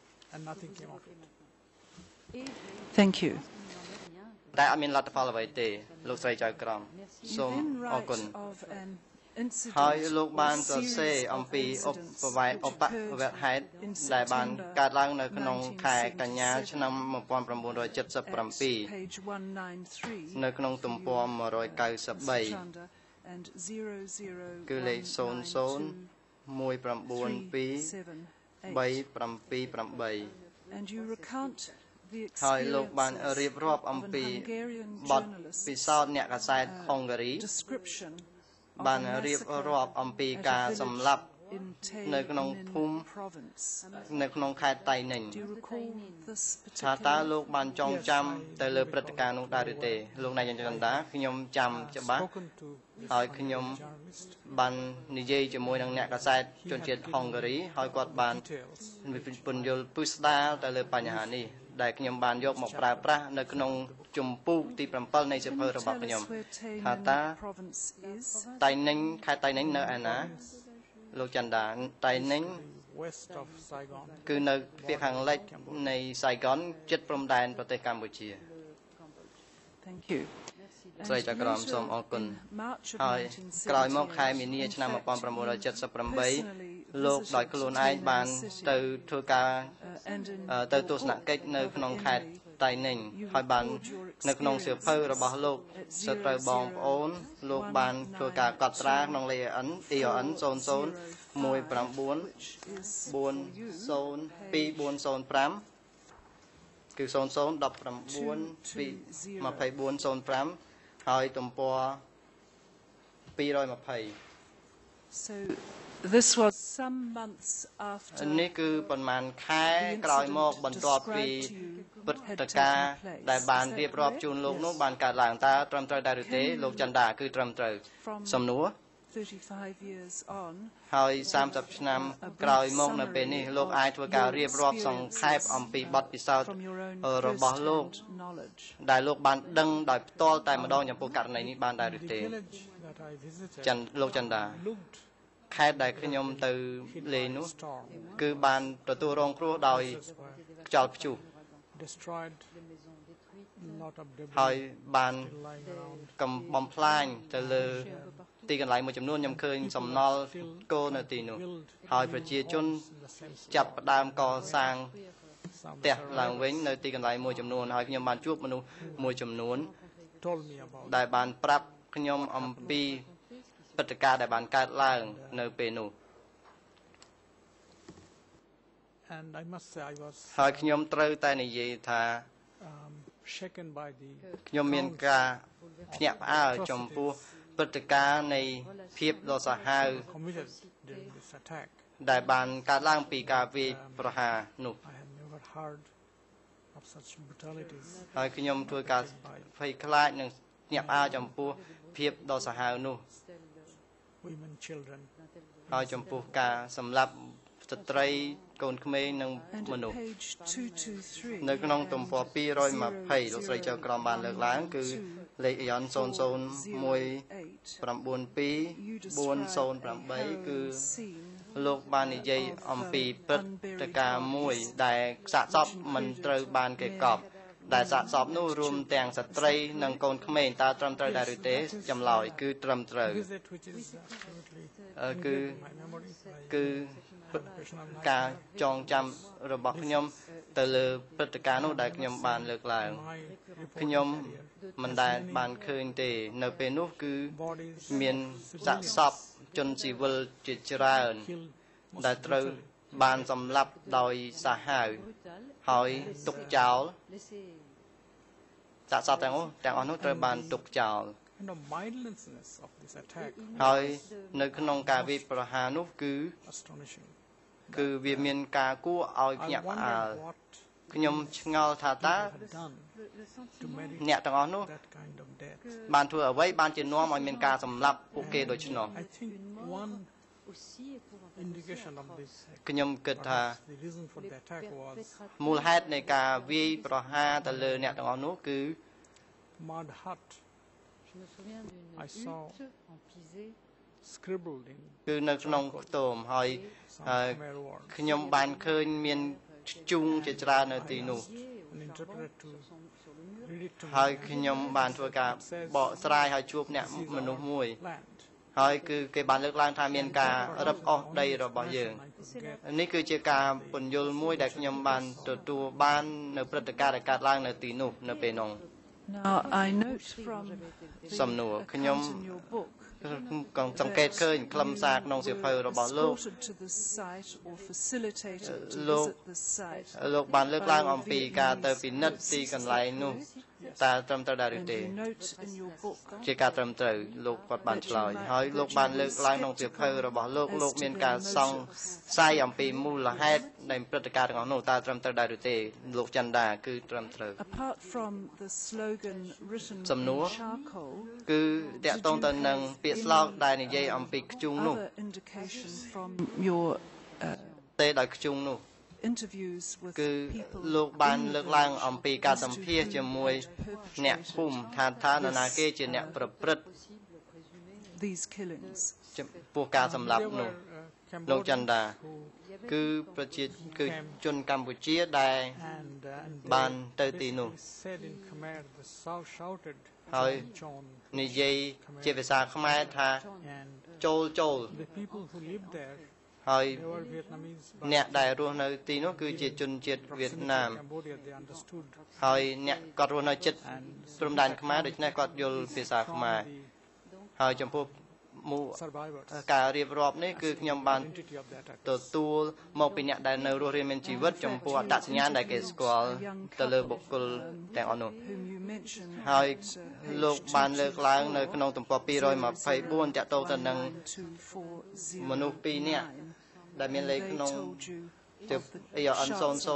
Thank you តែអត់មានលទ្ធផលអ្វីទេលោកស្រីចៅក្រមសូមអរគុណហើយលោកបានសរសេរអំពីឧបវត្តិហេតុដែលបានកើតឡើងនៅក្នុងខែកញ្ញាឆ្នាំ1977នៅក្នុងទំព័រ193គឺលេខ00192378ហើយលោកបានរៀបរាប់អំពីបទពិសោធន៍អ្នកកាសែតហុងហ្គារីបានរៀបរាប់អំពីការសម្លាប់នៅក្នុងភូមិនៅក្នុងខេត្តតៃninhថាតើលោកបានចងចាំទៅលើព្រឹត្តិការណ៍នោះដែរឬទេលោកនាយិនចន្ទាខ្ញុំចាំច្បាស់ហើយខ្ញុំបាននិយាយជាមួយនឹងអ្នកកាសែតជនជាតិហុងហ្គារីហើយគាត់បានពន្យល់ពិស្ដារទៅលើបញ្ហានេះដែលខ្ញុំបានយកមកប្រើប្រាស់នៅក្នុងជំពូកទី7នៃសៀវភៅរបស់ខ្ញុំថាតើតៃninhខេត្តតៃninhនៅឯណាលោកចន្ទាតៃninhគឺនៅភាគខាងលិចនៃសៃហ្គនជិតព្រំដែនប្រទេសកម្ពុជា Thank you ស្រីចក្រមសូមអរគុណហើយក្រោយមកខែមីនាឆ្នាំ1978លោកដោយខ្លួនឯងបានទៅធ្វើការទៅទស្សនកិច្ចនៅក្នុងខេត្តតៃninhហើយបាននៅក្នុងសៀវភៅរបស់លោកសត្រូវបងប្អូនលោកបានធ្វើការកត់ត្រាក្នុងលេខ ERN 00192405គឺ00192405ហើយទំព័រ220 So this was some months after នេះគឺប្រហែលខែក្រោយមកបន្ទាប់ពីព្រឹត្តិការណ៍ដែលបានរៀបរាប់ជូនលោកនោះបានកើតឡើងតើត្រឹមត្រូវដែរឬទេលោកចន្ទាគឺត្រឹមត្រូវសំណួរ 35 years on ហើយ30ឆ្នាំក្រោយមកនៅពេលនេះលោកអាចធ្វើការរៀបរាប់សង្ខេបអំពីបទពិសោធន៍របស់លោកដែលលោកបានដឹងដោយផ្ទាល់តែម្ដងចំពោះករណីនេះបានដែរឬទេលោកចន្ទាខេត្តដែលខ្ញុំទៅលេងនោះគឺបានទទួលរងគ្រោះដោយខ្យល់ព្យុះហើយបានបំផ្លាញទៅលើទីកន្លែងមួយចំនួនខ្ញុំឃើញសំណល់គោនៅទីនោះហើយប្រជាជនចាប់ផ្ដើមកសាងផ្ទះឡើងវិញនៅទីកន្លែងមួយចំនួនហើយខ្ញុំបានជួបមនុស្សមួយចំនួនដែលបានប្រាប់ខ្ញុំអំពីព្រឹត្តិការណ៍ដែលបានកើតឡើងនៅពេលនោះ And I must say I was ហើយខ្ញុំត្រូវតែនិយាយថា shaken by the ខ្ញុំមានការភ្ញាក់ផ្អើលចំពោះព្រឹត្តិការណ៍នៃភាពដ៏សាហាវ committed during this attack. ដែលបានកើតឡើងពីការវាយប្រហារនោះ I have never heard of such brutalities. ហើយខ្ញុំធ្វើការភ័យខ្លាចនិងភ្ញាក់ផ្អើលចំពោះភាពដ៏សាហាវនោះ Women, children. ហើយចំពោះការសម្លាប់ស្ត្រីកូនក្មេងនិងមនុស្សនៅក្នុងទំព័រ220លោកស្រីចៅក្រមបានលើកឡើងគឺលេខអយន្ត00192408408គឺលោកបាននិយាយអំពីព្រឹត្តិការណ៍មួយដែលសាកសពមិនត្រូវបានគេកប់ដែលសាកសពនោះរួមទាំងស្ត្រីនិងកូនក្មេងតើត្រឹមត្រូវដែរឬទេចម្លើយគឺត្រឹមត្រូវគឺការចងចាំរបស់ខ្ញុំទៅលើព្រឹត្តិការណ៍នោះដែលខ្ញុំបានលើកឡើងខ្ញុំមិនដែលបានឃើញទេនៅពេលនោះគឺមានសាកសពជនស៊ីវិលជាច្រើនដែលត្រូវបានសម្លាប់ដោយសាហាវហើយទុកចោលសាកសពទាំងអស់នោះត្រូវបានទុកចោលហើយនៅក្នុងការវាយប្រហារនោះគឺវាមានការគួរឲ្យភ្ញាក់ផ្អើលខ្ញុំឆ្ងល់ថាតើអ្នកទាំងអស់នោះបានធ្វើអ្វីបានជានាំឲ្យមានការសម្លាប់ពួកគេដូច្នោះខ្ញុំគិតថាមូលហេតុនៃការវាយប្រហារទៅលើអ្នកទាំងអស់នោះគឺ I saw scribbled in គឺនៅក្នុងខ្ទមហើយខ្ញុំបានឃើញមានជុងជាច្រើននៅទីនោះហើយខ្ញុំបានធ្វើការបកស្រាយឲ្យជួបអ្នកមនុស្សមួយហើយគឺគេបានលើកឡើងថាមានការរឹបអូសដីរបស់យើងនេះគឺជាការពន្យល់មួយដែលខ្ញុំបានទទួលបាននៅព្រឹត្តិការណ៍ដែលកើតឡើងនៅទីនោះនៅពេលនោះ Now I note from សំណួរខ្ញុំសង្កេតឃើញខ្លឹមសារក្នុងសៀវភៅរបស់លោកលោកបានលើកឡើងអំពីការទៅពិនិត្យទីកន្លែងនោះតើត្រឹមត្រូវដែរឬទេជាការត្រឹមត្រូវលោកគាត់បានឆ្លើយហើយលោកបានលើកឡើងក្នុងសៀវភៅរបស់លោកមានការសង្ស័យអំពីមូលហេតុនៃព្រឹត្តិការណ៍ទាំងអស់នោះតើត្រឹមត្រូវដែរឬទេលោកចន្ទដាគឺត្រឹមត្រូវសំណួរគឺតាក់ទងទៅនឹងពាក្យស្លោកដែលនិយាយអំពីខ្ជុងនោះទេដោយខ្ជុងនោះគឺលោកបានលើកឡើងអំពីការសម្ភាសជាមួយអ្នកភូមិថានរណាគេជាអ្នកប្រព្រឹត្តចំពោះការសម្លាប់នោះលោកចន្ទដាគឺគឺជនកម្ពុជាដែលបានទៅទីនោះហើយនិយាយជាភាសាខ្មែរថាចូលហើយអ្នកដែលរស់នៅទីនោះគឺជាជនជាតិវៀតណាមហើយអ្នកគាត់រស់នៅជិតព្រំដែនខ្មែរដូច្នេះគាត់យល់ភាសាខ្មែរហើយចំពោះការរៀបរាប់នេះគឺខ្ញុំបានទទួលមកពីអ្នកដែលនៅរស់រានមានជីវិតចំពោះអត្តសញ្ញាណដែលគេស្គាល់ទៅលើបុគ្គលទាំងអស់នោះហើយលោកបានលើកឡើងនៅក្នុងទំព័រ224តាក់ទងទៅនឹងមនុស្ស2នាក់ដែលមានលេខក្នុងAN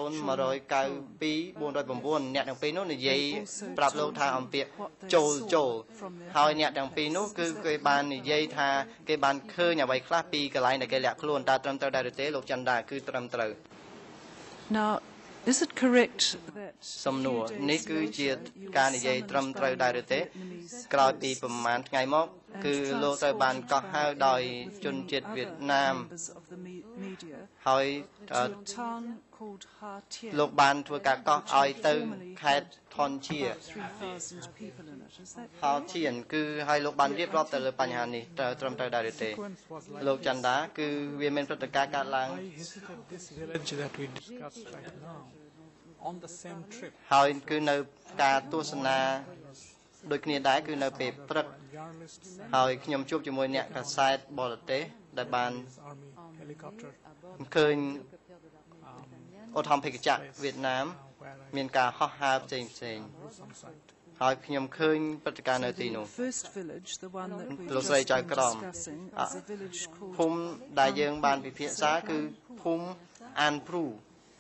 00192 អ្នកទាំងពីរនោះនិយាយប្រាប់លោកថាអំពាក្យចូលហើយអ្នកទាំងពីរនោះគឺគេបាននិយាយថាគេបានឃើញអ្វីខ្លះពីកន្លែងដែលគេលាក់ខ្លួនតើត្រឹមត្រូវដែរឬទេលោកចន្ទដាគឺត្រឹមត្រូវ Now is it correct that សំណួរនេះគឺជាការនិយាយត្រឹមត្រូវដែរឬទេក្រោយពីប្រហែលថ្ងៃមកគឺលោកត្រូវបានកោះហៅដោយជនជាតិវៀតណាមហើយលោកបានធ្វើការកោះឲ្យទៅខេត្តថនជាហើយឈៀនគឺឲ្យលោកបានរៀបរាប់ទៅលើបញ្ហានេះត្រឹមត្រូវដែរឬទេលោកចន្ទដាគឺវាមានព្រឹត្តិការណ៍កើតឡើងហើយគឺនៅការទស្សនាដូចគ្នាដែរគឺនៅពេលព្រឹកហើយខ្ញុំជួបជាមួយអ្នកកាសែតបរទេសដែលបានឃើញអូថំភិកចៈវៀតណាមមានការហោះហើរផ្សេងហើយខ្ញុំឃើញព្រឹត្តិការណ៍នៅទីនោះលោកស្រីចៅក្រមភូមិដែលយើងបានពិភាក្សាគឺភូមិអានព្រូ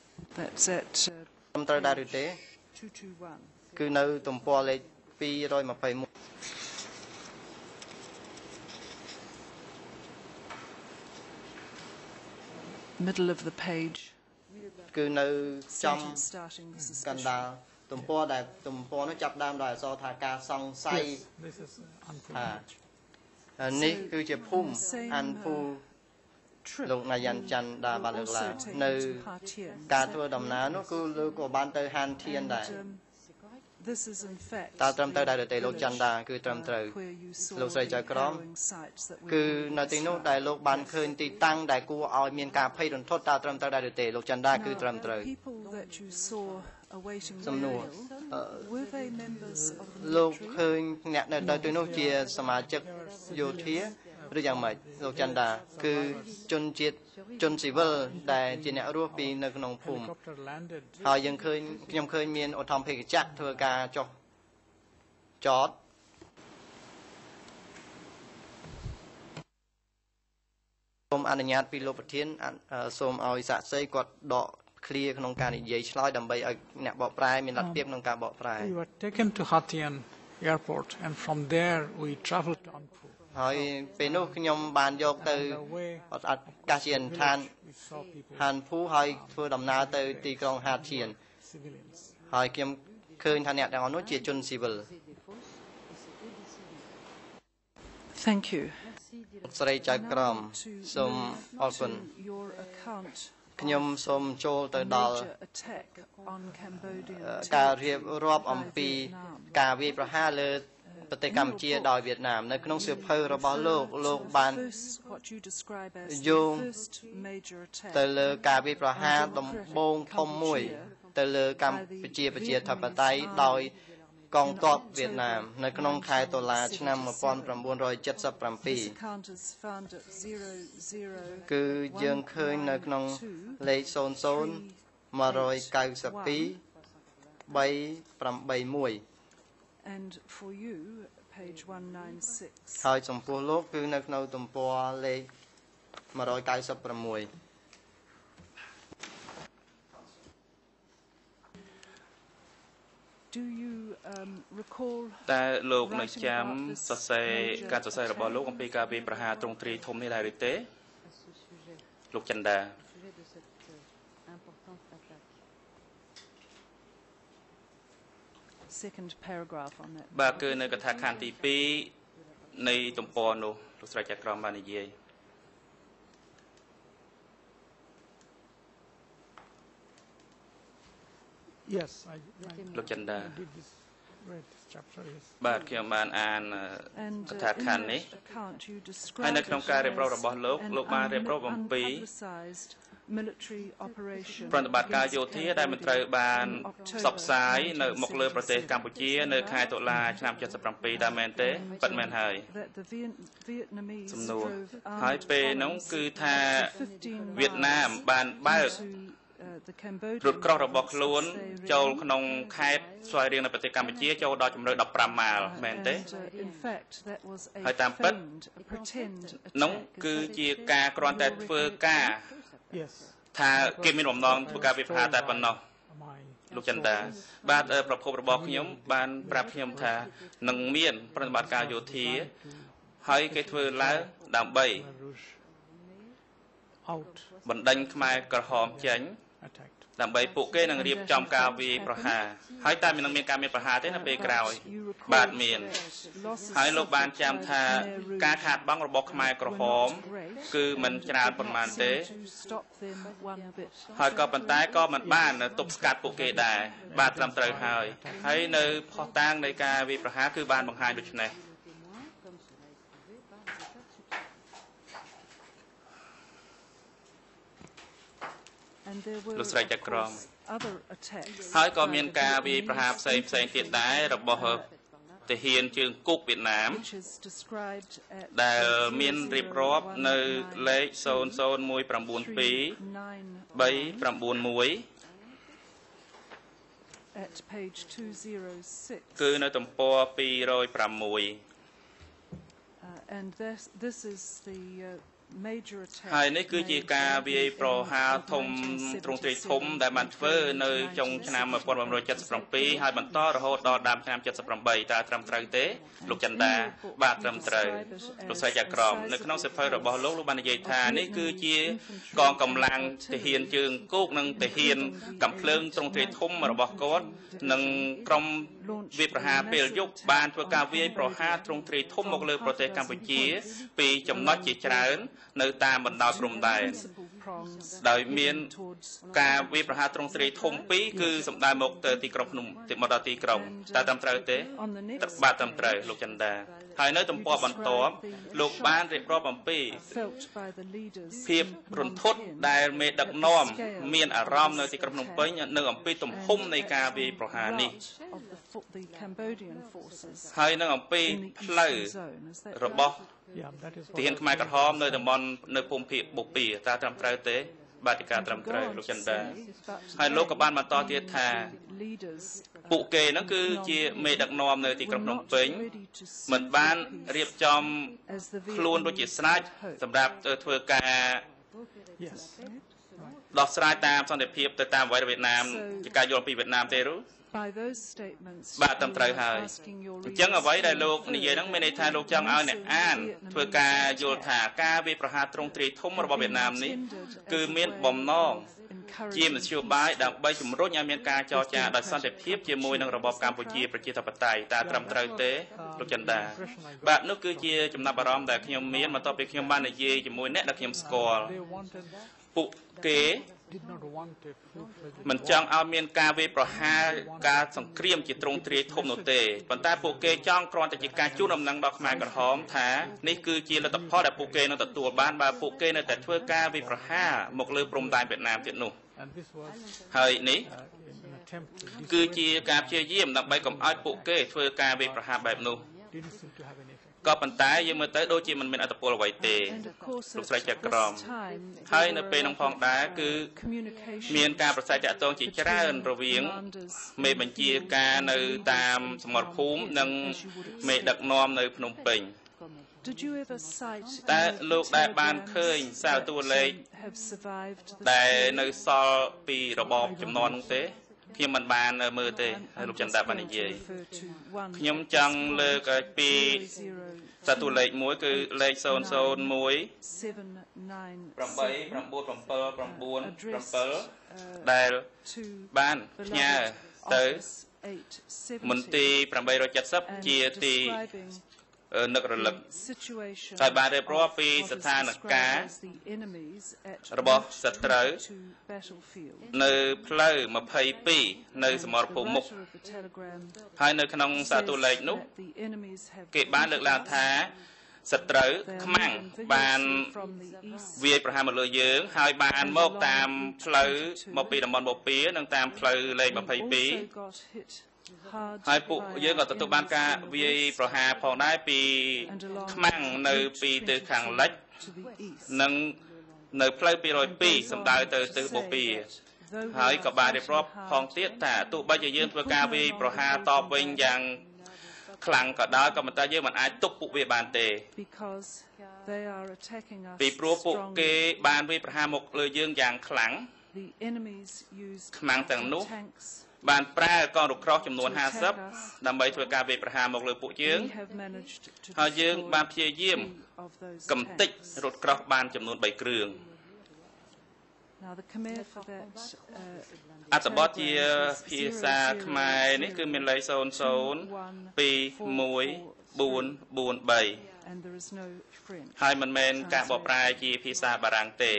ខ្ញុំត្រូវដែរឬទេគឺនៅទំព័រលេខ221 middle of the page គឺនៅចំកណ្ដាលទំព័រដែលទំព័រនោះចាប់ដើមដោយអក្សរថាការសង្ស័យនេះគឺជាភូមិអានភូលោកណាយ៉ាន់ច័ន្ទដាបានលើកឡើងនៅការធ្វើដំណើរនោះគឺលោកក៏បានទៅហានធានដែរតើត្រឹមត្រូវដែរទេលោកច័ន្ទដាគឺត្រឹមត្រូវលោកស្រីចៅក្រមគឺនៅទីនោះដែលលោកបានឃើញទីតាំងដែលគួរឲ្យមានការភ័យរន្ធត់តើត្រឹមត្រូវដែរទេលោកច័ន្ទដាគឺត្រឹមត្រូវសំណួរលោកឃើញអ្នកនៅទីនោះជាសមាជិកយោធាឬយ៉ាងម៉េចលោកច័ន្ទដាគឺជនជាតិជនស៊ីវិលដែលជាអ្នករស់ពីនៅក្នុងភូមិហើយយើងឃើញខ្ញុំឃើញមានអូថំភិកចៈធ្វើការចុះចតសូមអនុញ្ញាតពីលោកប្រធានសូមឲ្យសាក្សីគាត់ដកឃ្លាក្នុងការនិយាយឆ្លើយដើម្បីឲ្យអ្នកបកប្រែមានលទ្ធភាពក្នុងការបកប្រែ We were taken to Hatien airport and from there we traveled to Anpu ហើយពេលនោះខ្ញុំបានយកទៅអាកាសយានដ្ឋានហានភូហើយធ្វើដំណើរទៅទីក្រុងហាតឈៀនហើយខ្ញុំឃើញថាអ្នកទាំងអស់នោះជាជនស៊ីវិល Thank you ស្រីចៅក្រមសូមអរគុណខ្ញុំសូមចូលទៅដល់ការរៀបរាប់អំពីការវាយប្រហារលើប្រទេសកម្ពុជាដោយវៀតណាមនៅក្នុងសៀវភៅរបស់លោកបានយោងទៅលើការវាយប្រហារដំបូងធំមួយទៅលើកម្ពុជាប្រជាធិបតេយ្យដោយកងទ័ពវៀតណាមនៅក្នុងខែតុលាឆ្នាំ1977គឺយើងឃើញនៅក្នុងលេខ00-192-381 And for you, page 196. ហើយចំពោះលោកគឺនៅក្នុងទំព័រលេខ196 Do you recall តើលោកនៅចាំសរសេរការសរសេររបស់លោកអំពីការវាយប្រហារទ្រង់ទ្រាយធំនេះដែរឬទេលោកច័ន្ទដា second paragraph on that បាទគឺនៅកថាខណ្ឌទី2នៃទំព័រនោះលោកស្រីចៅក្រមបាននិយាយ Yes I លោកច័ន្ទដា did this read this chapter yes បាទខ្ញុំបានអានកថាខណ្ឌនេះហើយនៅក្នុងការរៀបរាប់របស់លោកបានរៀបរាប់អំពីប្រតិបត្តិការយោធាដែលមិនត្រូវបានផ្សព្វផ្សាយនៅមកលើប្រទេសកម្ពុជានៅខែតុលាឆ្នាំ77ដែរមែនទេពិតមែនហើយសំណួរហើយពេលនោះគឺថាវៀតណាមបានបើករថក្រោះរបស់ខ្លួនចូលក្នុងខេត្តស្វាយរៀងនៅប្រទេសកម្ពុជាចូលដល់ជម្រៅ15ម៉ាលមែនទេហើយតាមពិតនោះគឺជាការគ្រាន់តែធ្វើការថាគេមានបំណងធ្វើការវិភាគតែប៉ុណ្ណោះលោកច័ន្ទតាបាទប្រភពរបស់ខ្ញុំបានប្រាប់ខ្ញុំថានឹងមានប្រតិបត្តិការយោធាហើយគេធ្វើឡើងដើម្បីបណ្ដេញខ្មែរក្រហមចេញដើម្បីពួកគេនឹងរៀបចំការវាយប្រហារហើយតែមិននឹងមានការមានប្រហារទេនៅពេលក្រោយបាទមានហើយលោកបានចាំថាការខាតបង់របស់ខ្មែរក្រហមគឺមិនច្រើនប៉ុន្មានទេហើយក៏ប៉ុន្តែក៏មិនបានទប់ស្កាត់ពួកគេដែរបាទត្រឹមត្រូវហើយនៅផុសតាងនៃការវាយប្រហារគឺបានបង្ហាញដូចនេះលោកស្រីចៅក្រមហើយក៏មានការវាយប្រហារផ្សេងទៀតដែររបស់ទាហានជើងគោកវៀតណាមដែលមានរៀបរាប់នៅលេខ00192391 at page 206. គឺនៅទំព័រ206 and this is the major attack ហើយនេះគឺជាការវាយប្រហារធំទ្រង់ទ្រាយធំដែលបានធ្វើនៅចុងឆ្នាំ1977ហើយបន្តរហូតដល់ដើមឆ្នាំ78តើត្រឹមត្រូវទេលោកចន្ទាបាទត្រឹមត្រូវលោកស្រីចក្រមនៅក្នុងសិភៅរបស់លោកបាននិយាយថានេះគឺជាកងកម្លាំងទាហានជើងគោកនិងទាហានកំភ្លើងទ្រង់ទ្រាយធំរបស់គាត់និងក្រុមវាយប្រហារពេលយប់បានធ្វើការវាយប្រហារទ្រង់ទ្រាយធំមកលើប្រទេសកម្ពុជាពីចំណុចជាច្រើននៅតាមបណ្ដោយព្រំដែនដោយមានការវាយប្រហារទ្រង់ទ្រាយធំពីរគឺសម្ដៅមកទៅទីក្រុងភ្នំមកដល់ទីក្រុងតើត្រឹមត្រូវទេបាទត្រឹមត្រូវលោកចន្ទាហើយនៅទំព័របន្ទាប់លោកបានរៀបរាប់អំពីភាពរន្ធត់ដែលមេដឹកនាំមានអារម្មណ៍នៅទីក្រុងភ្នំពេញនៅអំពីទំហំនៃការវាយប្រហារនេះហើយនៅអំពីផ្លូវរបស់ទាហានខ្មែរក្រហមនៅតំបន់នៅភូមិភាគបូព៌ាតើត្រឹមត្រូវទេបាទការត្រឹមត្រូវលោកចន្ទាហើយលោកក៏បានបន្តទៀតថាពួកគេហ្នឹងគឺជាមេដឹកនាំនៅទីក្រុងភ្នំពេញមិនបានរៀបចំខ្លួនដូចជាស្រេចសម្រាប់ធ្វើការដោះស្រាយតាមសន្តិភាពទៅតាមអ្វីដែលវៀតណាមជាការយល់ពីវៀតណាមទេឬបាទត្រឹមត្រូវហើយអញ្ចឹងអ្វីដែលលោកនិយាយហ្នឹងមានន័យថាលោកចង់ឲ្យអ្នកអានធ្វើការយល់ថាការវាយប្រហារទ្រង់ទ្រាយធំរបស់វៀតណាមនេះគឺមានបំណងជាមធ្យោបាយដើម្បីជំរុញឲ្យមានការចរចាដោយសន្តិភាពជាមួយនឹងរបបកម្ពុជាប្រជាធិបតេយ្យតើត្រឹមត្រូវទេលោកចន្ទាបាទនោះគឺជាចំណាប់អារម្មណ៍ដែលខ្ញុំមានបន្ទាប់ពីខ្ញុំបាននិយាយជាមួយអ្នកដែលខ្ញុំស្គាល់ពួកគេមិនចង់ឲ្យមានការវាយប្រហារការសង្គ្រាមជាទ្រង់ទ្រាយធំនោះទេប៉ុន្តែពួកគេចង់គ្រាន់តែជាការជូនដំណឹងដល់ខ្មែរក្រហមថានេះគឺជាលទ្ធផលដែលពួកគេនឹងទទួលបានបើពួកគេនៅតែធ្វើការវាយប្រហារមកលើព្រំដែនវៀតណាមទៀតនោះហើយនេះគឺជាការព្យាយាមដើម្បីកុំឲ្យពួកគេធ្វើការវាយប្រហារបែបនោះក៏ប៉ុន្តែយើងមើលទៅដូចជាមិនមានអត្ថប្រយោជន៍អ្វីទេលោកស្រីចក្រមហើយនៅពេលនោះផងដែរគឺមានការប្រស័យតាក់ទងជាច្រើនរវាងមេបញ្ជាការនៅតាមសមរភូមិនិងមេដឹកនាំនៅភ្នំពេញតែលោកដែលបានឃើញសារតួលេខដែលនៅសល់ពីរបបចំនួននោះទេខ្ញុំមិនបានមើលទេលោកចន្ទបាននិយាយខ្ញុំចង់លើកពីសារតួលេខមួយគឺលេខ001 89797ដែលបានផ្ញើទៅមន្ទីរ870ជាទីនឹករលឹកហើយបានរៀបរាប់ពីស្ថានភាពរបស់សត្រូវនៅផ្លូវ22នៅសមរភូមិមុខហើយនៅក្នុងសារតួលេខនោះគេបានលើកឡើងថាសត្រូវខ្មាំងបានវាយប្រហារមកលើយើងហើយបានមកតាមផ្លូវមកពីតំបន់បូព៌ានិងតាមផ្លូវលេខ22ហើយពួកយើងក៏ទទួលបានការវាយប្រហារផងដែរពីខ្មាំងនៅពីទិសខាងលិចនិងនៅផ្លូវ202សំដៅទៅទិសបូព៌ាហើយក៏បានរៀបរាប់ផងទៀតថាទោះបីជាយើងធ្វើការវាយប្រហារតបវិញយ៉ាងខ្លាំងក៏ដោយក៏ប៉ុន្តែយើងមិនអាចទប់ពួកវាបានទេពីព្រោះពួកគេបានវាយប្រហារមកលើយើងយ៉ាងខ្លាំងខ្មាំងទាំងនោះបានប្រើកងរថក្រោះចំនួន50ដើម្បីធ្វើការវាយប្រហារមកលើពួកយើងហើយយើងបានព្យាយាមកំទេចរថក្រោះបានចំនួន3គ្រឿងអត្ថបទជាភាសាខ្មែរនេះគឺមានលេខ002143ហើយមិនមែនការបកប្រែជាភាសាបារាំងទេ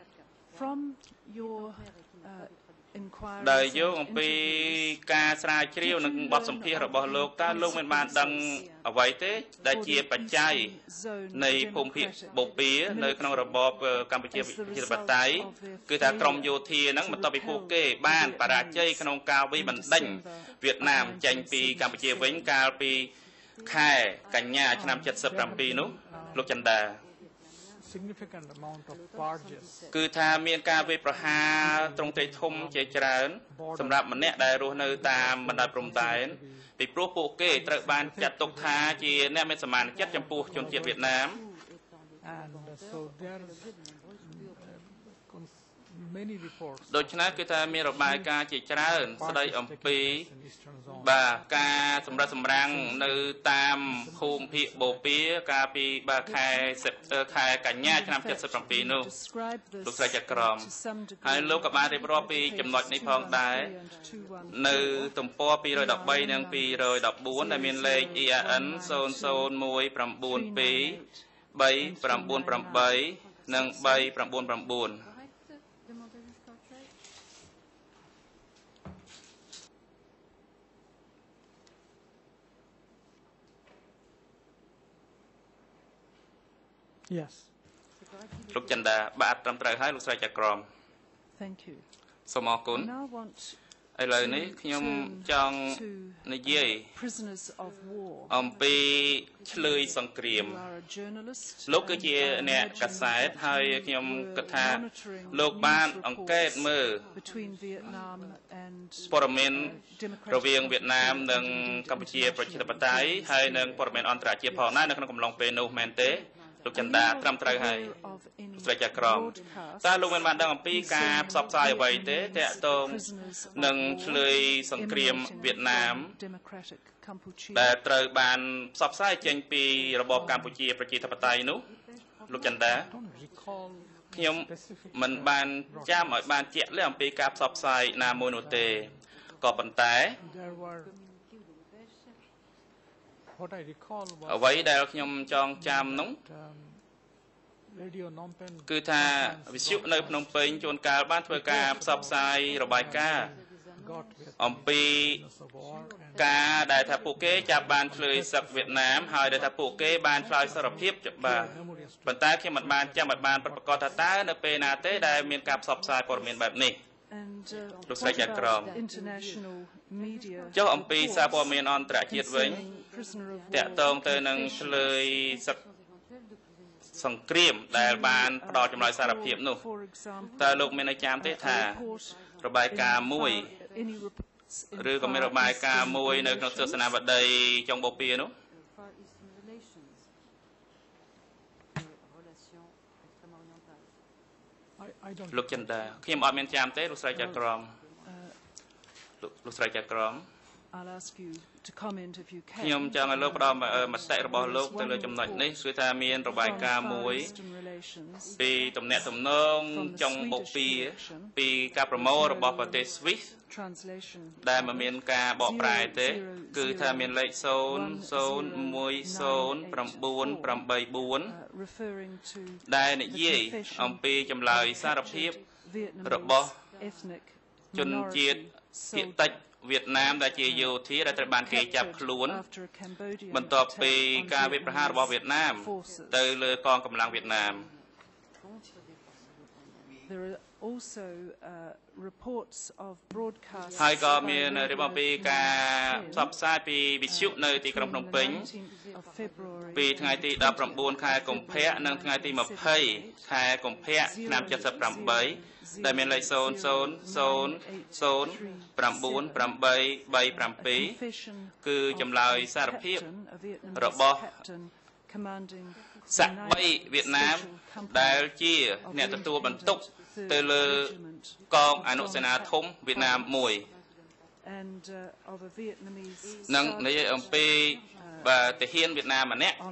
ដែលយកអំពីការស្រាវជ្រាវនិងបទសម្ភាសន៍របស់លោកតើលោកមិនបានដឹងអ្វីទេដែលជាបច្ច័យនៃភូមិភាគបូព៌ានៅក្នុងរបបកម្ពុជាប្រជាធិបតេយ្យគឺថាក្រមយោធាហ្នឹងបន្ទាប់ពីពួកគេបានបរាជ័យក្នុងការវាយបណ្ដេញវៀតណាមចេញពីកម្ពុជាវិញកាលពីខែកញ្ញាឆ្នាំ77នោះលោកចន្ទា significant amount of barges. គឺថាមានការវាយប្រហារត្រង់ត្រីធំជាច្រើនសម្រាប់ម្នាក់ដែលរស់នៅតាមបណ្ដោយព្រំដែនពីព្រោះពួកគេត្រូវបានចាត់ទុកថាជាអ្នកមានសមានចិត្តចំពោះជនជាតិវៀតណាម And so there are many reports ដូច្នេះគឺថាមានរបាយការណ៍ជាច្រើនស្ដីអំពីបាទការសម្រាប់សម្រាំងនៅតាមភូមិភាគបូព៌ាកាលពីបាទខែកញ្ញាឆ្នាំ77នោះលោកស្រីចក្រមហើយលោកក៏បានរៀបរាប់ពីចំណុចនេះផងដែរនៅទំព័រ213និង214ដែលមានលេខ EAN 00192398និង399 Yes. លោកចិន្តាបាទត្រឹមត្រូវហើយលោកស្រីចក្រម Thank you. សូមអរគុណ Now want ឥឡូវនេះខ្ញុំចង់និយាយ prisoners of war អំពីឆ្លើយសង្គ្រាម លោកគឺជាអ្នកកាសែតហើយខ្ញុំគិតថាលោកបានអង្កេតមើលព័ត៌មានរវាងវៀតណាមនិងកម្ពុជាប្រជាធិបតេយ្យហើយនិងព័ត៌មានអន្តរជាតិផងដែរនៅក្នុងកំឡុងពេលនោះមែនទេលោកចិន្តាត្រឹមត្រូវហើយស្រីចក្រមតើលោកមានបានដឹងអំពីការផ្សព្វផ្សាយអ្វីទេទាក់ទងនឹងឆ្លើយសង្គ្រាមវៀតណាមដែលត្រូវបានផ្សព្វផ្សាយចេញពីរបបកម្ពុជាប្រជាធិបតេយ្យនោះលោកចិន្តាខ្ញុំមិនបានចាំឲ្យបានជាក់លាក់អំពីការផ្សព្វផ្សាយណាមួយនោះទេក៏ប៉ុន្តែអ្វីដែលខ្ញុំចងចាំនោះគឺថាវិទ្យុនៅភ្នំពេញជួនកាលបានធ្វើការផ្សព្វផ្សាយរបាយការណ៍អំពីការដែលថាពួកគេចាប់បានឆ្លើយសឹកវៀតណាមហើយដែលថាពួកគេបានឆ្លើយសារភាពបាទប៉ុន្តែខ្ញុំមិនបានចាំឲ្យបានប្រកាសថាតើនៅពេលណាទេដែលមានការផ្សព្វផ្សាយព័ត៌មានបែបនេះលោកស្រីចក្រមចុះអំពីសារព័ត៌មានអន្តរជាតិវិញតាក់ទងទៅនឹងឆ្លើយសង្គ្រាមដែលបានផ្ដល់ចម្លើយសារភាពនោះតើលោកមានឲ្យចាំទេថារបាយការណ៍មួយឬក៏មានរបាយការណ៍មួយនៅក្នុងទស្សនាវដ្តីចុងបូព៌ានោះលោកចិន្តាខ្ញុំអត់មានចាំទេលោកស្រីចក្រមលោកស្រីចក្រមខ្ញុំចង់ឲ្យលោកផ្ដល់មតិរបស់លោកទៅលើចំណុចនេះគឺថាមានរបាយការណ៍មួយពីទំនាក់ទំនងចុងបូព៌ាពីការប្រមូលរបស់ប្រទេសស្វីសដែលមិនមានការបកប្រែទេគឺថាមានលេខ00109844ដែលនិយាយអំពីចម្លើយសារភាពរបស់ជនជាតិភាគតិចវៀតណាមដែលជាយោធាដែលត្រូវបានគេចាប់ខ្លួនបន្ទាប់ពីការវាយប្រហាររបស់វៀតណាមទៅលើកងកម្លាំងវៀតណាម ហើយក៏មានរៀបពីការផ្សព្វផ្សាយពីវិទ្យុនៅទីក្រុងភ្នំពេញពីថ្ងៃទី19ខែកុម្ភៈនិងថ្ងៃទី20ខែកុម្ភៈឆ្នាំ78ដែលមានលេខ00098337គឺចម្លើយសារភាពរបស់សាក់3វៀតណាមដែលជាអ្នកទទួលបន្ទុកទៅលើកងអនុសេនាធំវៀតណាមមួយនឹងនិយាយអំពីទាហានវៀតណាមម្នាក់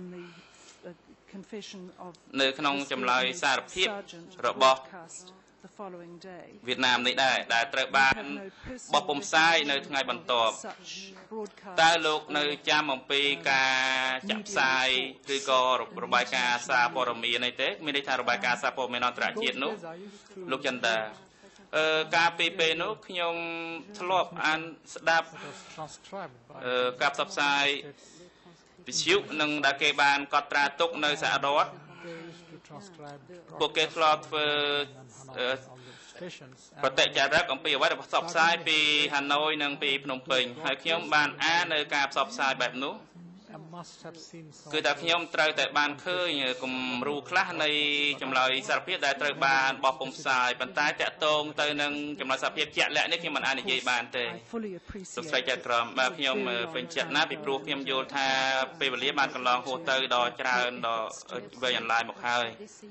នៅក្នុងចម្លើយសារភាពរបស់វៀតណាមនេះដែរដែលត្រូវបានបោះពុម្ពផ្សាយនៅថ្ងៃបន្ទាប់តើលោកនៅចាំអំពីការចាក់ផ្សាយឬក៏របាយការណ៍សារព័ត៌មាននេះទេមានន័យថារបាយការណ៍សារព័ត៌មានអន្តរជាតិនោះលោកចិន្តាការពីពេលនោះខ្ញុំធ្លាប់អានស្ដាប់ការផ្សព្វផ្សាយវិទ្យុនិងដែលគេបានកត់ត្រាទុកនៅសហរដ្ឋពួកគេធ្លាប់ធ្វើប្រតិចរិកអំពីអ្វីដែលផ្សព្វផ្សាយពីហាណូយនិងពីភ្នំពេញហើយខ្ញុំបានអាននៅការផ្សព្វផ្សាយបែបនោះគឺតែខ្ញុំត្រូវតែបានឃើញគំរូខ្លះនៃចម្លើយសារភាពដែលត្រូវបានបោះពុម្ពផ្សាយប៉ុន្តែតាក់ទងទៅនឹងចម្លើយសារភាពជាក់លាក់នេះខ្ញុំមិនអាចនិយាយបានទេលោកស្រីចៅក្រមបាទខ្ញុំពេញចិត្តណាស់ពីព្រោះខ្ញុំយល់ថាពេលវេលាបានកន្លងហួសទៅដល់ច្រើនដល់វែងអន្លាយមកហើយ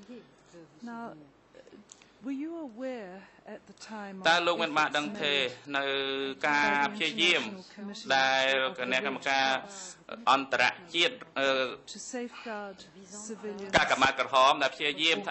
Were you aware at the time តើលោកមានបានដឹងទេនៅការព្យាយាមដែលគណៈកម្មការអន្តរជាតិការកម្មាក្រហមដែលព្យាយាម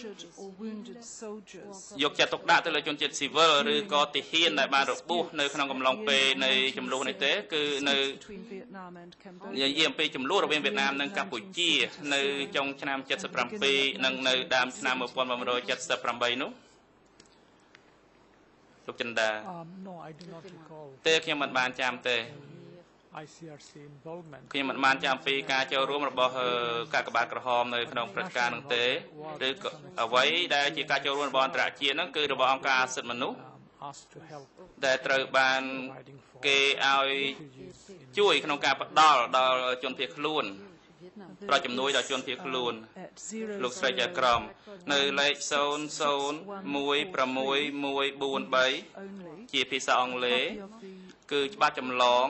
យកចិត្តទុកដាក់ទៅលើជនជាតិស៊ីវិលឬក៏ទាហានដែលបានរបួសនៅក្នុងកំឡុងពេលនៃចំនួននេះទេគឺនៅនិយាយអំពីចំនួនរវាងវៀតណាមនិងកម្ពុជានៅចុងឆ្នាំ77និងនៅដើមឆ្នាំ1978នោះលោកចិន្តា No, I do not recall ទេខ្ញុំមិនបានចាំទេ ICRC involvement ខ្ញុំមិនបានចាំពីការចូលរួមរបស់កាកបាទក្រហមនៅក្នុងព្រឹត្តិការណ៍នោះទេឬក៏អ្វីដែលជាការចូលរួមរបស់អន្តរជាតិហ្នឹងគឺរបស់អង្គការសិទ្ធិមនុស្សដែលត្រូវបានគេឲ្យជួយក្នុងការផ្ដល់ដល់ជនភៀសខ្លួនប្រជំនួយដល់ជនភៀសខ្លួនលោកស្រីចៅក្រមនៅលេខ00161143ជាភាសាអង់គ្លេសគឺច្បាប់ចម្លង